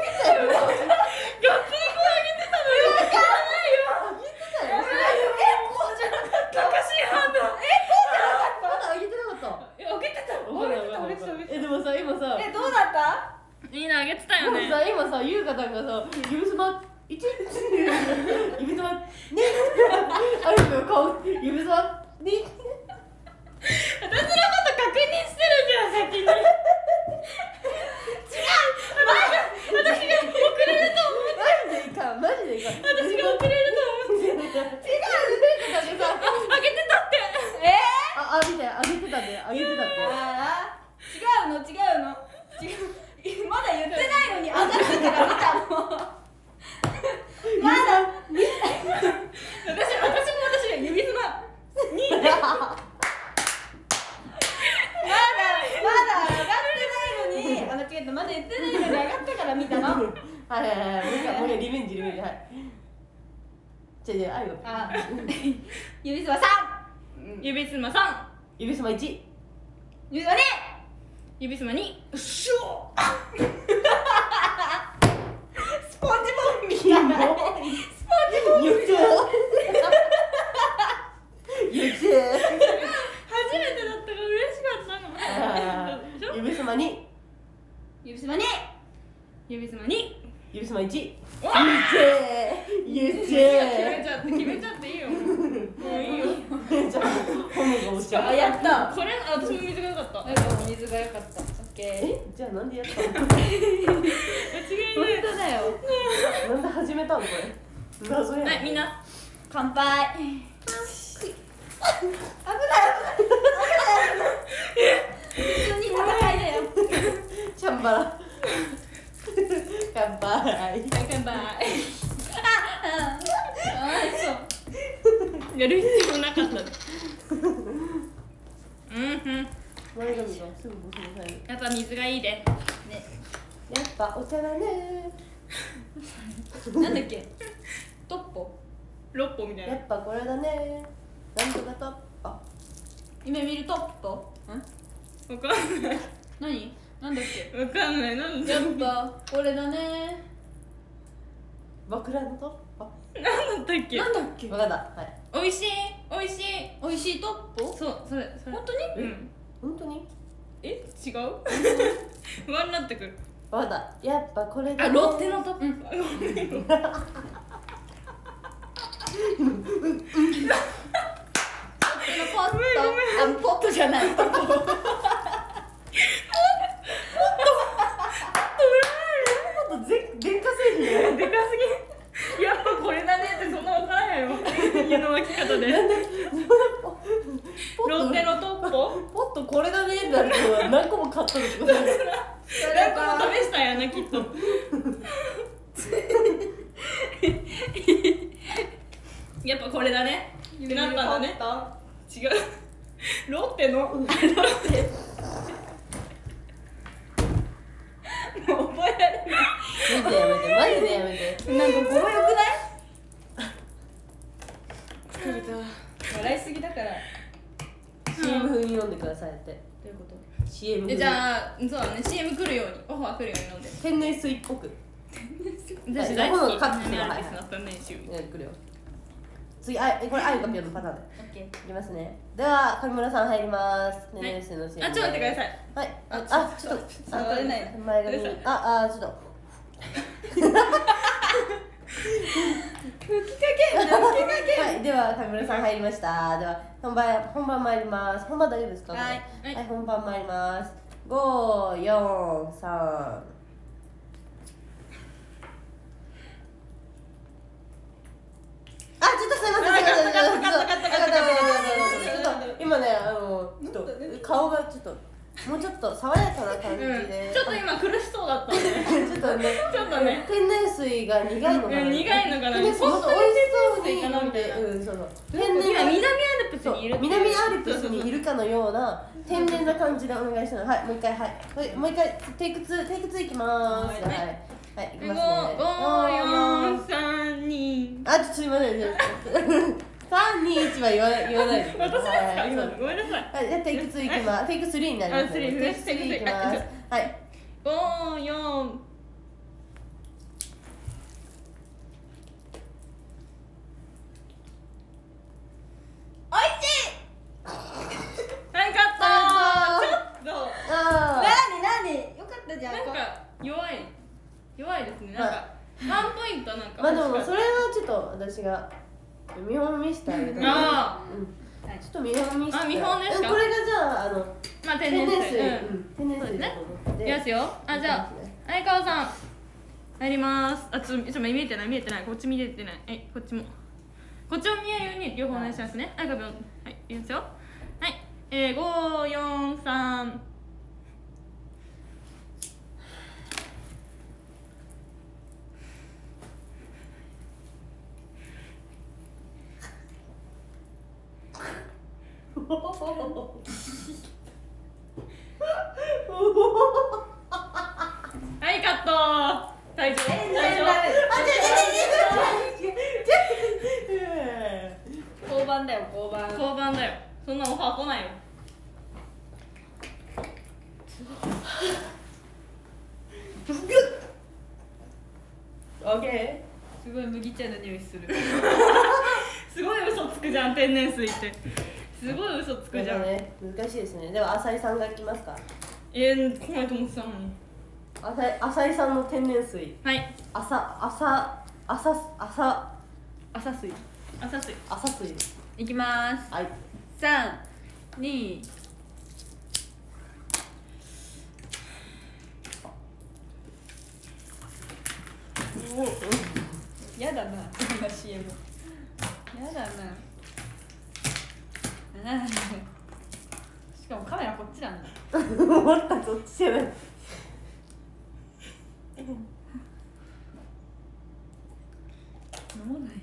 わかんないよ。こうじゃなかった。高橋判断。 まだあげてなかったあげてた。 でもさ今さどうだったみんなあげてたよね。 でもさ今さ優香さんがさ指すま1指すま2あるよ顔指すま2 私のこと確認してるじゃん先に。違う。私が遅れると思う。 マジでいかんマジでいかん私が遅れると思う。 違う優香さんがさあげてたって。 見てあげてたんだよあげてたって違うのまだ言ってないのに上がってから見たのまだ私が指すま2で。 まだ上がってないのに間違えたまだ言ってないのに上がってから見たのはいもう一回リベンジはいじゃああるよ指すま3 指すま3。 指すま1 指すま2 指すま2。 スポンジボブみたいな言って言って初めてだったから嬉しかったの。 指すま2 指すま2 指すま2。 指すま1言って決めちゃっていいよ。もういいよ。 じゃあホモが落ちちゃうあやったこれ私も水が良かった。 水が良かったオッケーじゃあなんでやったの間違い本ない。 当だよなんで始めたのこれ謎やんはいみんな。 乾杯危ない普通に戦いだよチャンバラ乾杯乾杯。 そうやる必要なかった。 前髪がすぐボスに入るやっぱ水がいいで。 ねやっぱお茶だねなんだっけトッポ 6歩みたいな。 やっぱこれだねなんとかと夢見るトッポわかんない。 なんだっけわかんない。なんで。 やっぱこれだね僕らのとなんだったっけ。 なんだっけ分かったはいおいしい。おいしい。 おいしいトッポそうそれ。 本当にうん。 本当に違う。不安になってくる。 分かったやっぱこれだねロッテのトップ。 ポットじゃないトッポもっと電化製品やでかすぎ。やっぱこれだねってそんなわからないよ。家の巻き方で。ロッテのトッポ。 ポッとこれだねってなると何個も買ったのってことだよ何個も試したんやなきっと。やっぱこれだねってなったんだね。違う。ロッテの。もう覚えられない。 マジでやめてマジでやめてなんか語呂よくない疲れた。 笑いすぎだから CM 風に読んでくださいってどういうこと CM 風にじゃあそうだね CM 来るようにオファー来るように飲んで。 天然水っぽく私大好き。 カットするはいはいなったね週。 来るよ次これあゆかぴょんのパターンでオッケーいきますねでは上村さん入ります天然水の CM あちょっと待ってください。 はいちょっと触れない前髪うるさいちょっとはい、では田村さん入りました。では本番参ります。本番大丈夫ですか？ はい、 本番参ります。5、4、3。ちょっとすいません。今ね、ちょっと顔がちょっともうちょっと爽やかな感じで、 ちょっと今苦しそうだったね。 ちょっとね、天然水が苦いのかな。 苦いのかな。 もっと美味しそうに飲んで、 今南アルプスにいる。 南アルプスにいるかのような天然な感じでお願いします。はい、もう一回、もう一回テイク2いきます。はい、いきますね。 5、4、3、2。 ちょっとすみません。3、2、1は言わないで。 私ですか？今ごめんなさい。 はい、じゃあテイク2いきます。テイク3になります。テイク3いきます。はい。 5、4。はい、カット。ちょっと。 何よかったじゃん。 なんか弱いですね。なんかワンポイントなんか。 まあでもそれはちょっと私が見本見してあげたい。ちょっと見本見して。 見本ですか？ これがじゃあ天然水。 天然水ね。 いきますよ。じゃあ相川さん入ります。ちょっと見えてない。こっち見えてない。こっちも見えるように両方お願いしますね。相川さん、はい、いきますよ。はい、5、4、3。はい、カット。大丈夫。 交番だよ。 そんなオファー来ないよ。 オッケすごい麦茶の匂いする。 すごい嘘つくじゃん、天然水って。すごい嘘つくじゃん。 難しいですね。では浅井さんが来ますか？ 来ないと思ってたのに。 浅井さんの天然水。 はい。 朝水。いきます。 はい。 3、2。やだな、今 CM。やだな。しかもカメラこっちなんだ。 思ったそっちじゃない。 飲まない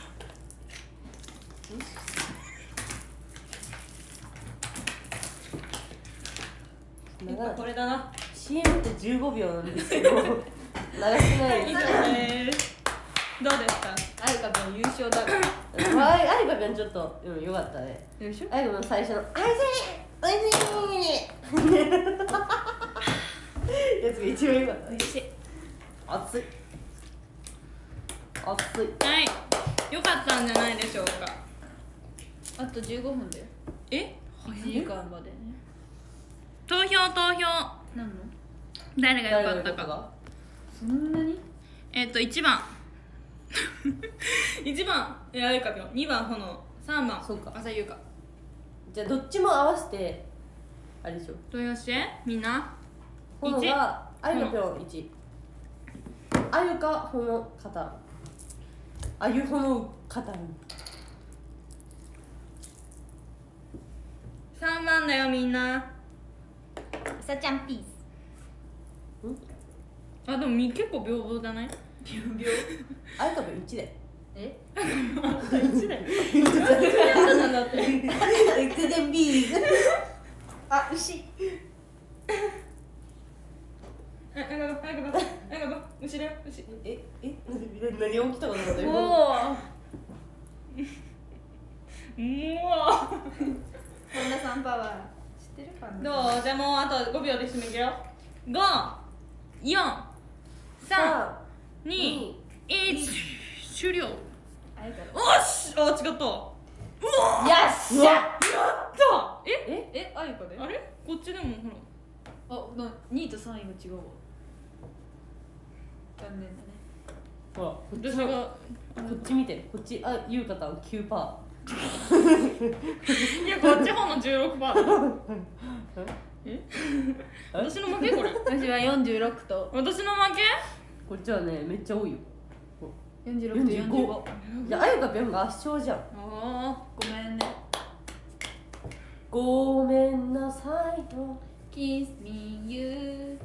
な。これだな。 CM って15秒なんですけど長くないですか？ 以上です。どうですか？ あゆかくん優勝だから。 あゆかくんちょっとよかったね。 よいしょ。 あゆかくん最初のおいしいやつが一番よかった。 おいしい。 熱い。 はい、よかったんじゃないでしょうか。 あと15分だよ。 1 時間までね。 投票。 何の？ 誰がよかったか。 そんなに ？1番1番あゆかぴょん、2番ほの、3番そうか朝ゆか。 じゃあどっちも合わせてあれでしょ。 投票してみんな。 ほのがあゆかぴょん1、あゆかほの肩、あゆほの肩に。 3番だよみんな。 さちゃんピース。 でも結構平等じゃない？ 秒あゆかぴょん1で。 え 1でなんだって全然ビーズ。 牛。 後ろよ、牛。 何起きたことない。 おお。本田さんパワー知ってるかな。 どう？じゃあもうあと5秒で締めるよ。5、4、3、2、1、終了。 あゆか。 おし、違った。うわ、 よっしゃ。 やった。 あゆかで。 あれ？こっちでもほら。 2位と3位が違うわ。残念だね。 ほらこっち私がこっち見てこっちゆうかたん 9%。 いやこっち方の 16% だえ私の負けこれ私は46と私の負けこっちはねめっちゃ多いよ。 46と 45 45。 じゃああゆかぴょんが圧勝じゃん。 あごめんね。 ごめんなさいと。 Kiss me you。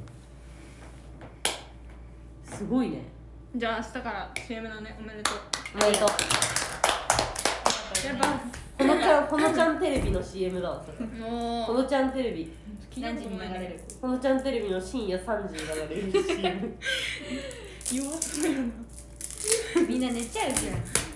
すごいね。 じゃあ明日から CM だねおめでとうおめでとう。 やっぱほのちゃんテレビの CM だわそれ。 もうほのちゃんテレビ。 何時に流れる？ ほのちゃんテレビの深夜3時に流れる CM。 弱そうやなみんな寝ちゃうじゃん。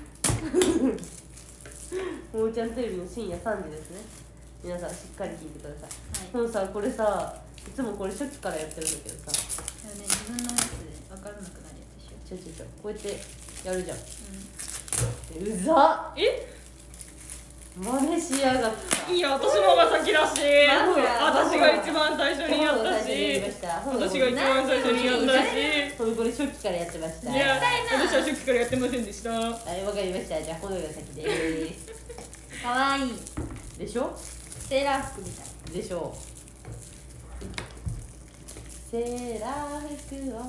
ほのちゃんテレビの深夜3時ですね。皆さんしっかり聞いてください。 はい。 ほのさこれさいつもこれ初期からやってるんだけどさ、 でもね自分のやつで分からなくなるやつでしょ。 こうやってやるじゃん。 ううざっえ真似しやがった。 いいよ私の方が先だし私が一番最初にやったし私が一番最初にやったしこれ初期からやってました。 いや私は初期からやってませんでしたはい、わかりました。じゃあ、このが先でーす。 ん。かわいい。 でしょセーラー服みたい。 でしょう。セーラー服を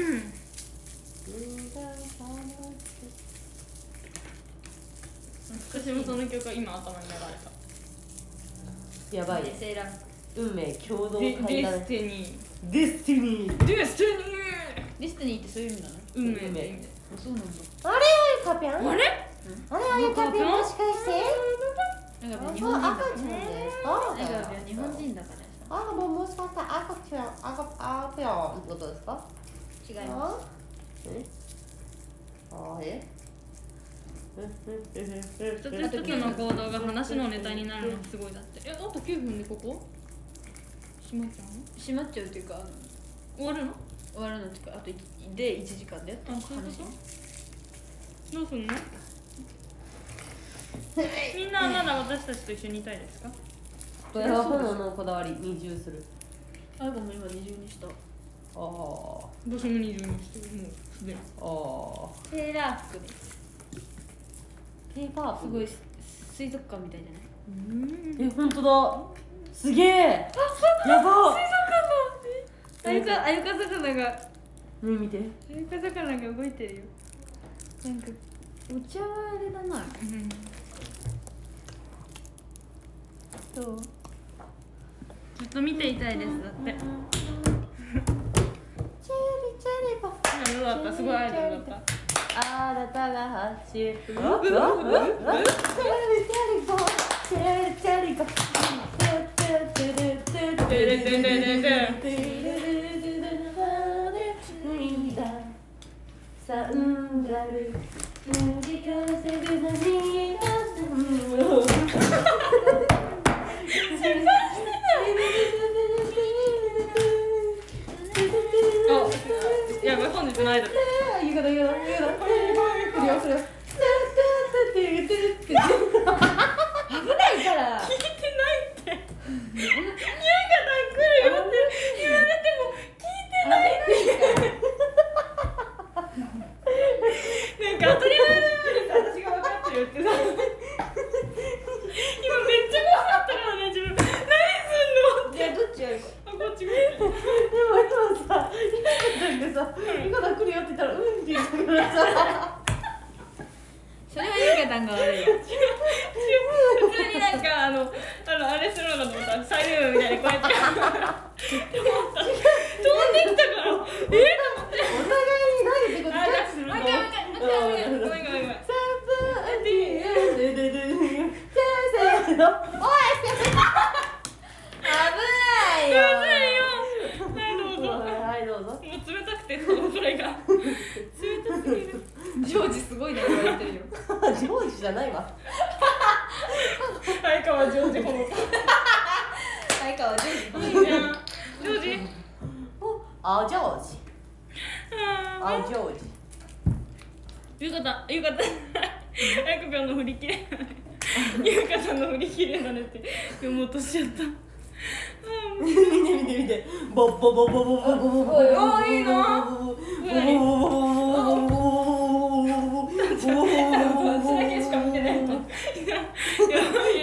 私もその曲は今頭に流れたやばいでセーラー服。 運命共同デ体だね。 スティニデスティニー。 ーデスティニディスティニーってそういう意味なの？ ー運命って意味であ、そうなんだ。 あれあゆかぴゃんあれあれあゆかぴゃんもしかしてなんか日本人だから。 赤ちゃんですかなんか日本人だからさ。 あ、もしかしたら赤ちゃん赤ぴょんってことですか違います。 え一つ一つの行動が話のネタになるのすごいだってあと9分でここ閉まっちゃうの閉まっちゃうっていうか終わるの終わるのっていうかあとで1時間であ、そういうことどうすんのみんなまだ私たちと一緒にいたいですかこれは炎のこだわり二重する。 あやかも今二重にした。 ああ。 私も20にしてるもうすでにあセーラー服です。 ーペーパーすごい水族館みたいじゃない？ 本当だすげえやばあゆか魚がね見てあゆか魚が動いてるよ。なんかお茶はあれだな。どう？ ずっと見ていたいですだってどうだったすごいアイドルだったあなたが走るチェリコチェリコサンダル脱ぎかせるのにやばい本日のアイドルいいかなクリアする危ないから聞いてないってゆうかさん来るよって言われても聞いてないってなんか当たり前のようにさ私が分かってるってさ今めっちゃ怖かったからね自分何すんのってじゃあどっちやるか。 あこっち見てでも今さゆかさゆかさん来るよって言ったらうんって言うからさそれはゆうかさんが悪いよ。 普通になんかあれするのかと思ったサイリウムみたいにこうやって飛んできたからと思ってお互いに投げてこっちあキャッチするのごめんごめんサンバディーデデデデせーの危ないよ。 はいどうぞはいどうぞもう冷たくてそれが冷たすぎるジョージすごいね言われてるよ。 ジョージじゃないわ相川ジョージほぼ相川ジョージ。 いいじゃんジョージあジョージあジョージゆうかたあやかぴょんの振り切れゆうかさんの振り切れだねって読もうとしちゃった見てボボボボボボボボボボおいいなボボボボボボボボ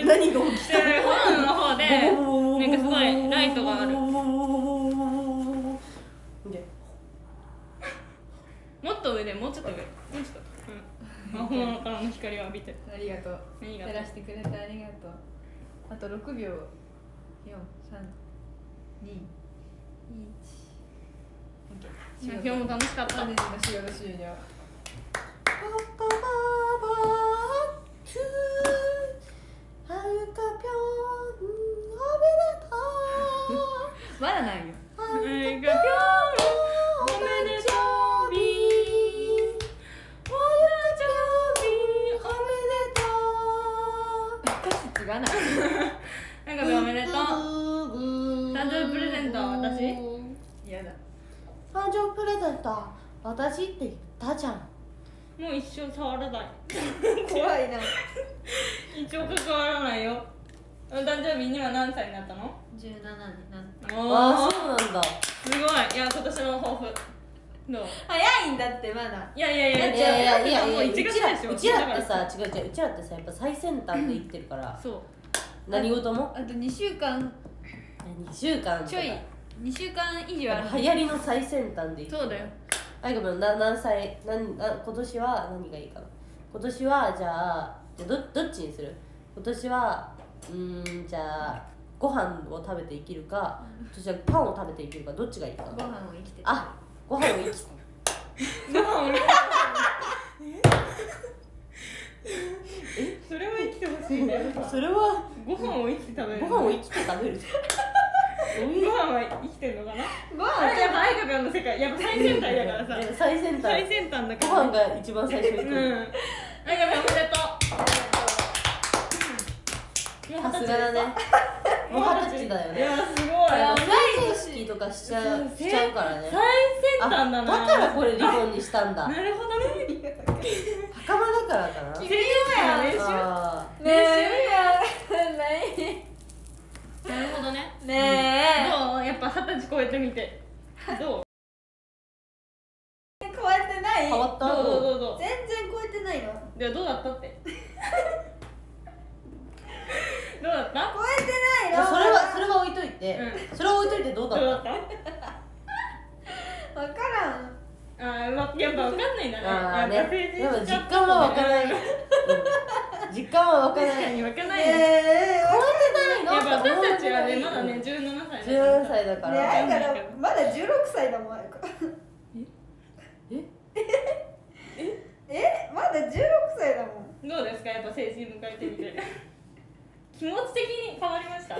何が起きたで炎の方でなんかすごいライトがある。 でもっと上でもうちょっと上、もうちょっと、炎からの光を浴びて。 ありがとう。 何が照らしてくれてありがとう。あと6秒。4、3、2、1。 今日も楽しかった。 本日の仕事終了。まだないよ。 おめでとうビーお歌詞違わない。 なんかおめでとう。誕生日プレゼントは私？ 嫌だ。 誕生日プレゼントは私って言ったじゃん。 もう一生触らない。 怖いな。 一生関わらないよ。誕生日には何歳になったの 17になった。 ああ、そうなんだ。 すごい。いや、今年の抱負どう？ 早いんだってまだ。 いやいやいやいやいやいやもう1月でしょ。 うちらってさ、違う違う、うちらってさ、やっぱ最先端で生きてるからそう何事もあと2週間 2週間とかちょい、2週間以上ある。 流行りの最先端で生きてる。 そうだよ。 あいかも何歳今年は何がいいかな。今年はじゃあどっちにする？今年はじゃあご飯を食べて生きるか、今年はパンを食べて生きるか、どっちがいいかな。 ご飯を生きてる。 あ、ご飯を生きてご飯をそれは生きてほしいね。 それはご飯を生きて食べる。 ご飯を生きて食べる。 ご飯は生きてるのかな。 ご飯あれやっぱ愛花の世界やっぱ最先端だからさ。 最先端。 最先端だごから。 飯が一番最初に来る。 愛花おめでとう。 さすがだね。もう20歳だよね。 いやすごい。 成人式とかしちゃうからね。 最先端だな。 だからこれリボンにしたんだ。 なるほどね。 袴だからかな。 練習や練習。 あねえ、 なるほどね。 ねえ。 どう？やっぱ20歳超えてみて。どう？ 超えてない。 変わった。 どう。 全然超えてないの。 でどうだったって。どうだった？ 超えてないの。 それは置いといて。それは置いといてどうだっどうだった？ わからん。 やっぱ分かんないんだね。 た？ やっぱ成でも実人しちゃった感は湧かない。実感は湧か確かない。 に分かんないね。 超えてないの？ やっぱ私たちはねまだね17歳。 17歳だかねえ、 ら。 あいからまだ16歳だもん。あいかまだ16歳だもん。 どうですかやっぱ成人迎えてみて。気持ち的に変わりました？ はい。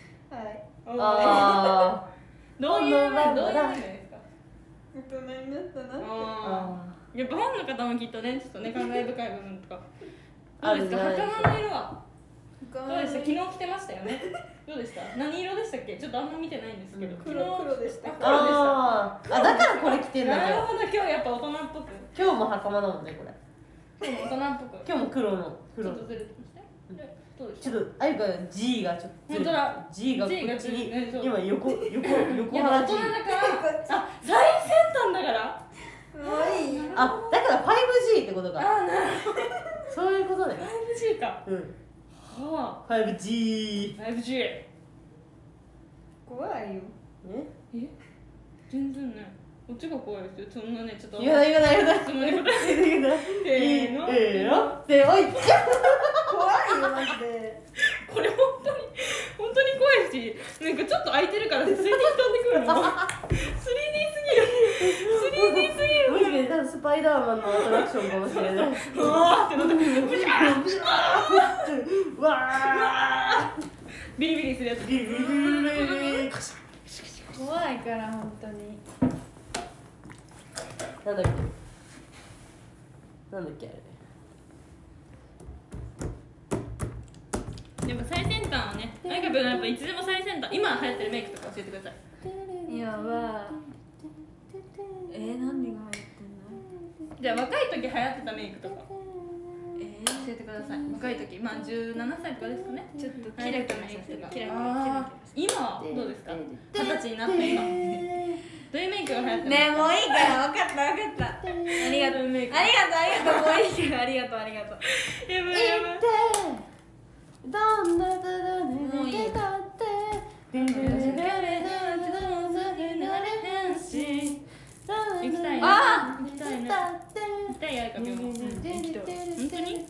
あどういう意味ですか？ 大人になったな。 やっぱファンの方もきっとねちょっとね感慨深い部分とか。どあうですか？袴の色はどうでした？昨日着てましたよね。どうでした？何色でしたっけ？ちょっとあんま見てないんですけど。 黒でした。 あ、だからこれ着てんだなるよ。 ほど今日やっぱ大人っぽく。 今日も袴だもんねこれ。 今日も大人っぽく。 今日も黒のちょ黒っ。とずれてましたよ。どうでしちた？ ょっとあゆか G がちょっとずれてる。 本当だ G がこっち G がずれてるそうに今横やっぱ腹大 G。 人だから。あ最先端だから。 もういい。 あ、だから 5G ってことか。 あなるほど。 そういうことね。 5G か。 うん。 は 5G。 あ。5G。 怖いよ。 え？全然ね。こっちが怖いですよ。そんなねちょっと。 言わない。 質問に答えて。 言わない。 せーの。 せーの。で、おい。 怖いよマジで。 これ本当に怖いし、なんかちょっと空いてるから3D 飛んでくるの。3D すぎる。 もしかしたらスパイダーマンのアトラクションかもしれない。 うわーってなってうわー。 ビリビリするやつ。 ビリビリビリビリ。 怖いから本当に。 なんだっけあれ。 やっぱ最先端はね、アイカブンはやっぱいつでも最先端。今流行ってるメイクとか教えてください。 やばい。何が入ってんの？ じゃあ若い時流行ってたメイクとか教えてください。若い時、まあ17歳とかですかね。 ちょっとキラキラメイクとか。 キラキラ今はどうですか？20歳になって今。どういうメイクが流行ってますか？ ねえもういいから分かった。ありがとうメイク。 もういいからありがとう。 やばい。 どんなただ抜けたって行きたいね。 あ行きたいね。行きたいやいかぴょんも。本当に？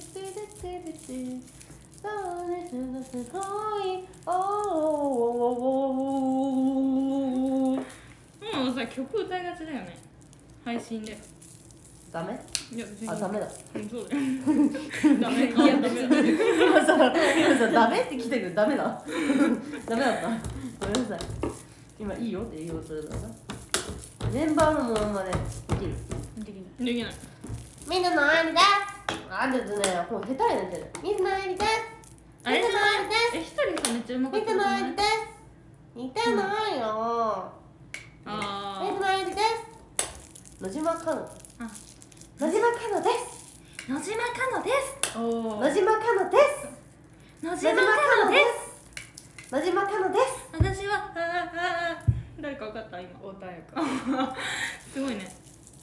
もうさ曲歌いがちだよね。配信で。 ダメ？ いや別に。 あ、ダメだ。 うんそうだよ。ダメ。いや別に。 今さダメって聞いたけどダメだ。ダメだった。ごめんなさい。今いいよって言おうとするからな。メンバーのものまでできる。 できない。 できない。 みんなのありです。あれですね、もう下手になってる。みんなのありです。 あれじゃない？ひとりさんめっちゃうまかった。 みんなのありです。似てないよ。 あみんなのありです。野島かの。 あ。 野島かのです。 野島かのです。お野島かのです。 野島かのです。 野島かのです。 私は誰か分かった今。 太田彩香。 すごいね。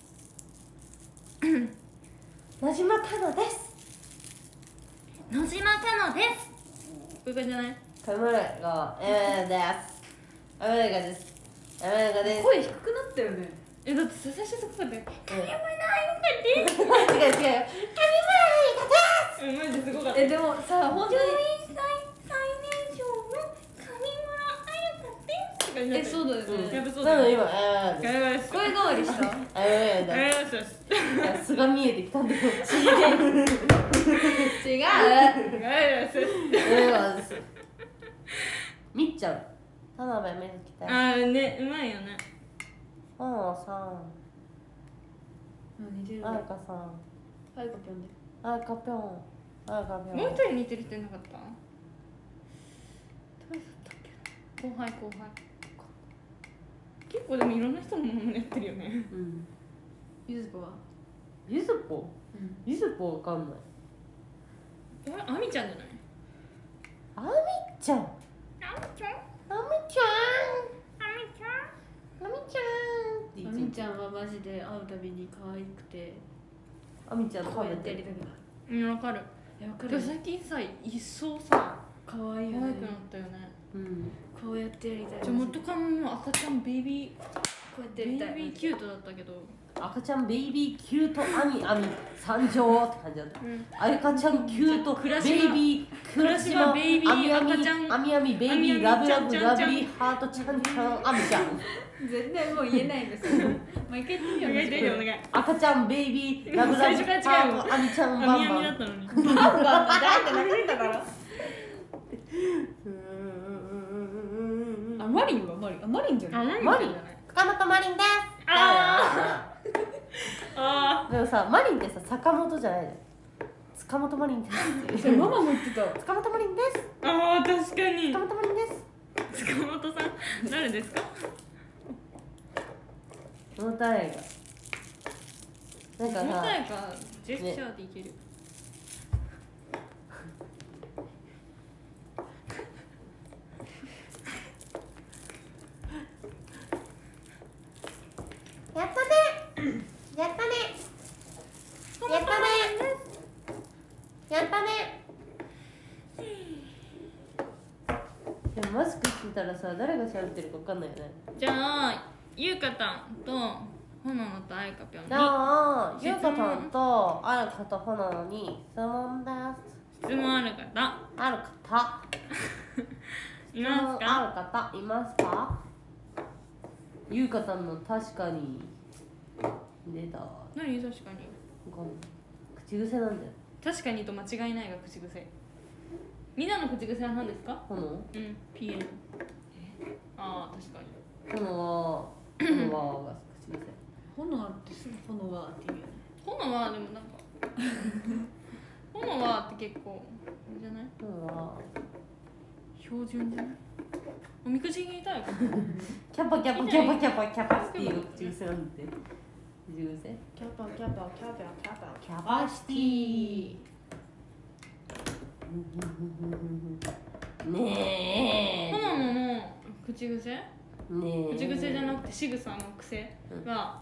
野島かのです。 野島かのです。これじゃない？ カメラがです。アメリカです。アメリカです。 声低くなったよね。 だってさ最初そこで神村違う違う。神村愛花です。 マジですごかった。 でもさ本当に最年少の上村彩香です。 そうだよね。 やっぱそうだよ。 なの今ガヤガヤです。 声変わりした。 ガヤガヤです。 素が見えてきたんだよ。 違う。 ガヤガヤです。 みっちゃん、田辺美月たい。 あーね、うまいよね。 あーさん、 似てる。 あやかさん、 あやかぴょんで。 あやかぴょん、あやかぴょん。 もう一人似てる人いなかった？誰だったっけ？後輩。結構でもいろんな人のものやってるよね。 うん。 ゆずこは？ ゆずぽ？ゆずぽわかんない。 あみちゃんじゃない？ あみちゃん。 あみちゃん？ あみちゃん。あみちゃんってあみちゃんはマジで会うたびに可愛くてあみちゃんこうやってやりたくなる。 わかる。 わかる。 最近さ一層さ可愛いよね。 可愛くなったよね。 うん。 こうやってやりたい。 元カノの赤ちゃんベイビーこうやってやりたい。 ベイビーキュートだったけど、 赤ちゃんベイビーキュートアミ参上って感じだった。赤ちゃんキュートベイビー倉島ベイビーアミ赤ちゃんアミベイビーラブラブラブリーハートちゃんちゃんアミちゃん。 絶対もう言えないんですよ。もう一回言ってみよう。 お願い。 赤ちゃんベイビーラブラブハートアミちゃんバンバン。 だったのに。 バンバンだって流れたから。あ、マリンはマリン。あ、マリンじゃない。 マリン。塚本マリンです。 あでもさ、マリンってさ、坂本じゃないの。塚本マリンです。 それママも言ってた。 塚本マリンです。 あ、確かに。 塚本マリンです。 塚本さん、誰ですか？ この誰が。なんかさ、 誰かジェスチャーでいける。 やったね。やったね。やったね。やったね。でもマスクしてたらさ、誰が喋ってるか分かんないよね。 じゃあ、ゆうかたんとほののとあいかぴょんにじゃあ、ゆうかたんとあやかとほののに質問です。 質問ある方ある方いますか？ ある方いますか？ゆうかたんの確かに出た。 何確かに。 口癖なんだよ。 確かにと間違いないが口癖。みんなの口癖は何ですか？ ほの？ うん、PM。ああ、確かに。 ほのはが口癖。 炎ってすぐ炎はって言うよね。 炎はでもなんか炎はって結構あれじゃない？ ほのは標準じゃない？おみくじにいたよ。 キャパキャパキャパキャパキャパシティが口癖なんで。口癖？ キャパキャパキャパキャパキャパシティ。ねえ。 炎の口癖？ ねえ。 口癖じゃなくて仕草の癖が、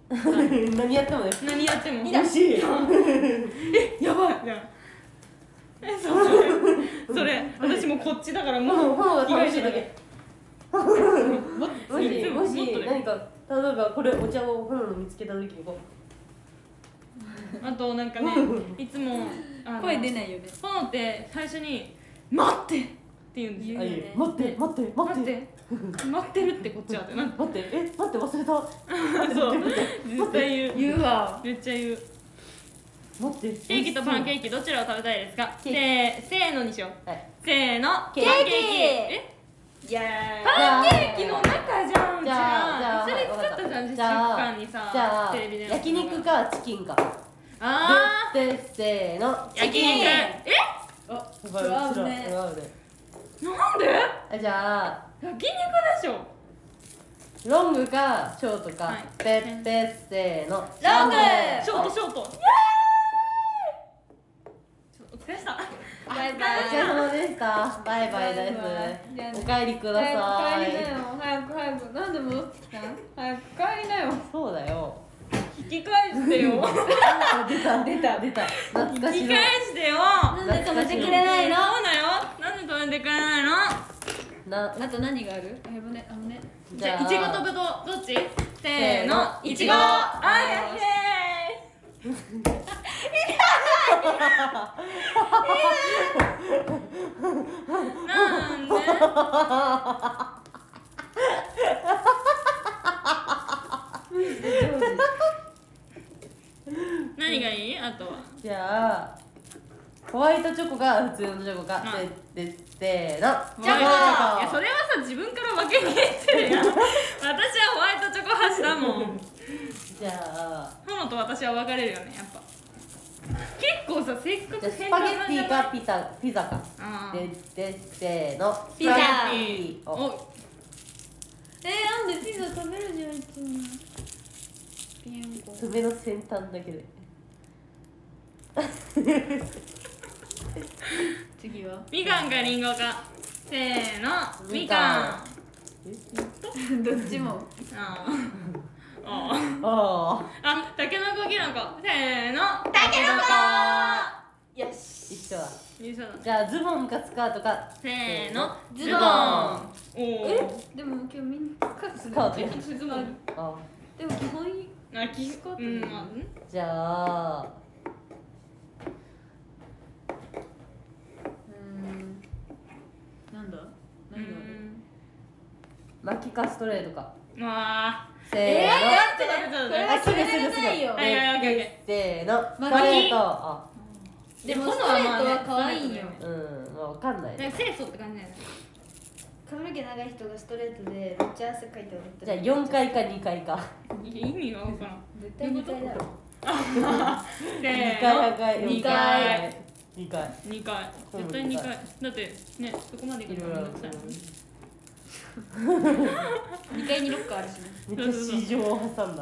何やってもね。 何やっても惜しい。 やばいじゃん。 それ私もこっちだからもうもう着替えてるだけ。 もし何か例えばこれお茶を炎の見つけた時にこうあとなんかねいつも声出ないよね。 炎って最初に待ってって言うんですよ。 言うよね待って待って待っ待ってて待ってるってこっちはってなん待って待って忘れたそう絶対言う言うわ。 めっちゃ言う。 待ってケーキとパンケーキどちらを食べたいですか？せーのにしよう。 はいせーのケーキえイエーイ。 パンケーキの中じゃん。 じゃあそれ作ったじゃん。 じゃあ実感にさじゃあテレビで焼肉かチキンかあでせーのー焼肉。えあ、 や違ばいうちらうね。 やばいねなんでじゃあ焼肉でしょ。 ロングかショートか、 はいペッペッせーのロングショートショート。イエーイ。お疲れ様。 バイバイ。 お疲れ様でしたバイバイですじゃあねお帰りくださ早く帰りいなよ。早く早く。なんで戻ってきたの？早く帰りなよ。 そうだよ引き返してよ。 出た懐かしの引き返してよ。 なんで止めてくれないの？ そうだよ。なんで止めてくれないの？ なあと何がある？あぶね、あぶね。 じゃあいちごとぶどうどっち？せーのいちご。 いちごあやイエーイ。なんで？何がいい？あとは。 じゃあホワイトチョコか普通のチョコかでせーのホワイトチョコ。いやそれはさ自分から分けにいってるやん。私はホワイトチョコ派だもん。 じゃあ炎と私は分かれるよねやっぱ。結構させっかくじゃあスパゲッティかピザかあでせーのピザスパゲッティおおなんでピザ食べるじゃんいつも。ピエンコ。 爪の先端だけで次は？ みかんかりんごか。せーのみかん。 どっちも。 ああああたけのこきのこ。せーのたけのこ。よし。 一緒だ一緒だ。 じゃあズボンかスカートかせーのズボン。 おお。 でも今日みんなスカートやズボン。 あでも基本あきスカートうんまあじゃあなんだ？ う何がある？ ん巻きかストレートかまあせーのちょっと待ってちょっと待ってあすぐすぐすぐないよはいはいオッケーオッケせーのス巻きトレートあでもストレートは可愛いよ。 うんまあわかんないなんか清楚って感じだよね。 髪の毛長い人がストレートでめっちゃ汗かいて踊ってじゃあ4回か2回かいや意味がわからん。 絶対2回だろ。 せ 2 ーの回二 2回2回 2回絶対2回だってねそこまで行くのいろいろめんどくさいもんね。 2階にロッカーあるしね。 めっちゃ市場を挟んだ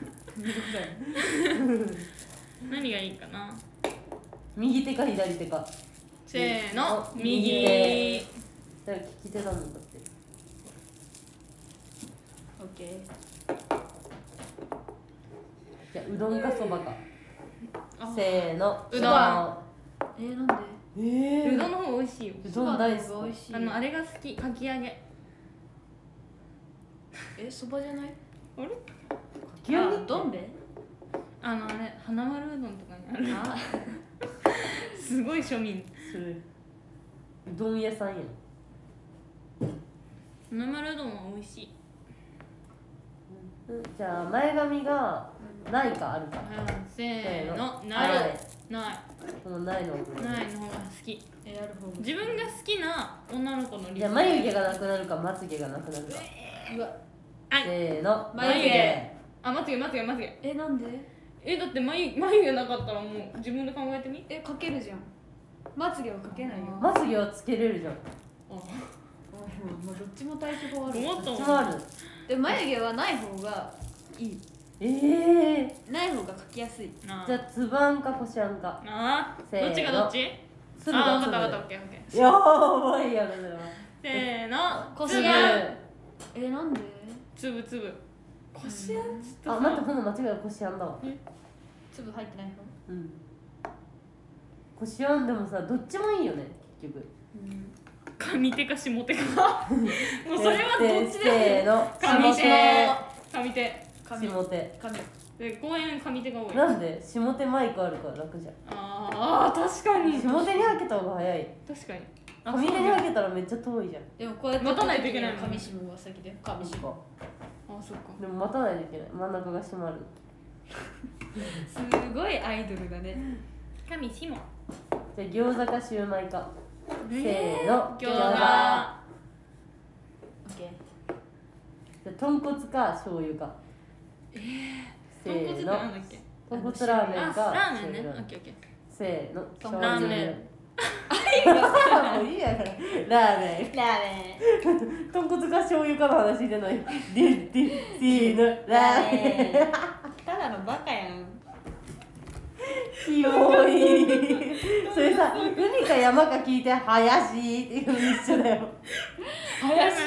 何がいいかな。 右手か左手かせーの右右手だから利き手なんだってオッケじゃあうどんかそばかあせーのうどんー。なんで？ うどんの方美味しいよ。 うどん大好きそばの方が美味しい。 あれが好きかき揚げ。 そばじゃない？ あれ急にどん兵衛？ あれ花丸うどんとかにある。 あ、 すごい庶民。 それうどん屋さんや花丸うどんは美味しい。 じゃあ前髪がないかあるかせーのあないるないこのないのないの方が好き。 ある方が。 自分が好きな女の子のじゃあ眉毛がなくなるかまつげがなくなるかうわ。 はいせーの眉毛あまつげまつげまつげ。 なんで？ だって眉毛なかったらもう自分で考えてみ。 かけるじゃん。まつげはかけないよ。 まつげはつけれるじゃんもうどっちも対処法ある。 思ったもん。 どっちもあるで眉毛はない方がいい。 ない方が描きやすい。 なあじゃあつばんかこしあんかあせーのどっちがどっち？ つぶあがつぶ分かった分かったオッケーオッケー。 やばいやろそれはせーのこつぶしあん。なんで？ つぶつぶ。こしあんつってさあ待ってほんの間違いこしあんだわ粒入ってない方？ うんこしあんでもさどっちもいいよね結局。 上手か下手かもうそれはどっちでせーの上手上手下手。 で公園上手が多い。 なんで下手マイクあるから楽じゃん。 ああ確かに下手に開けた方が早い。 確かに上手に開けたらめっちゃ遠いじゃん。 でもこうやって待たないといけないもん上下が先で上下。 あそっかでも待たないといけない。真ん中が閉まる。 すごいアイドルだね。 上下じゃあ餃子かシューマイか。せーの餃子。 オッケー。 じゃあ豚骨か醤油か。せ豚骨ってーのなんだっけ。 豚骨ラーメンあか。 ラーメンね。オッケーオッケー。 せーのラーメン。 もういいやからラーメン。 ラーメン。 豚骨か醤油かの話じゃない。せーのラーメン。 ただのバカやん。 キモい。それさ、海か山か聞いて林っていうの一緒だよ。 林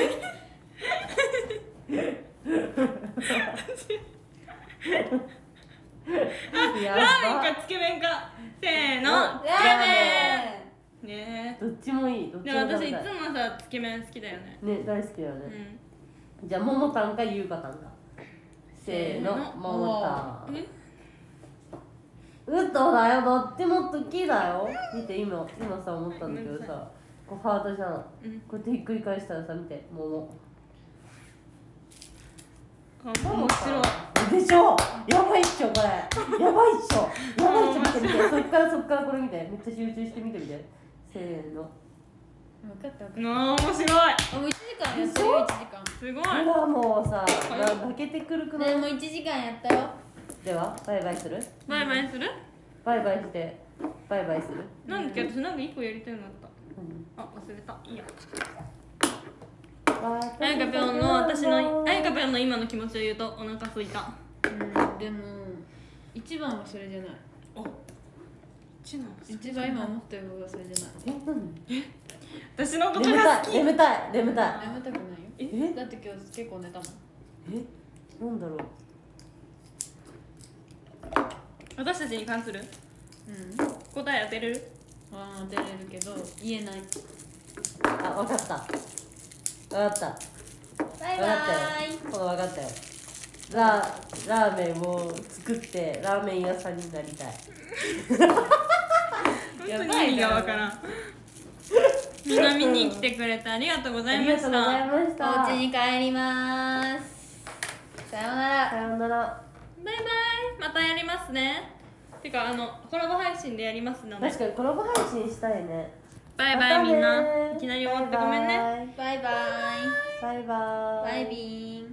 やラーメンば。 かつけ麺か。せーの。 ラーメン。 ねどっちもいい。どっえ。 ちでも私いも食べたい。 つもさつけ麺好きだよね。 ね、大好きだようね。 ん。 じゃあ桃タンか優香タンか。せーのせーの桃タン。 えうっとだよ、どっちも好きだよ。見て今さ思ったんだけどさ、こうハートじゃん。 うん。 こうやってひっくり返したらさ、見て桃。 あ面白い。 でしょ。やばいっしょこれ。やばいっしょ。やばいっしょ見て見て。そっからこれ見て。めっちゃ集中して見てみて。せーの。 分かった分かっ面白い。 た。もう1時間やったよ、1時間。 すごい。 ほらもうさ、泣けてくるくない？ ね、もう1時間やったよ。 ではバイバイする？ バイバイする？ バイバイしてバイバイする？ なんだっけ、私なんか一個やりたいのあった。 何？ あ、忘れた。いいや。 ああやかぴょんの私のあやかぴょんの今の気持ちを言うとお腹空いた。 でも一番はそれじゃない。 お。一番。 一番今思ってるのがそれじゃない。 え、何？ 私のこと眠が好き。 たい眠たい。 眠たくないよ。 え？ だって今日結構寝たもん。 え？なんだろう。 私たちに関する答え当てれる？ ああ、出れるけど言えない。 あ、わかった。わかった。 バイわかったよ。 バほらわかったよ。ラーメンを作ってラーメン屋さんになりたい。 本当に意味がわからん。みんな見に来てくれてありがとうございましありがとうございた。 ました。 お家に帰りまーす。さようなら。 さようなら。 バイバイ。またやりますね。てかコラボ配信でやりますので。 確かにコラボ配信したいね。 バイバイみんな。いきなり終わってごめんね。 バイバイ。 バイバイ。 バイビーン。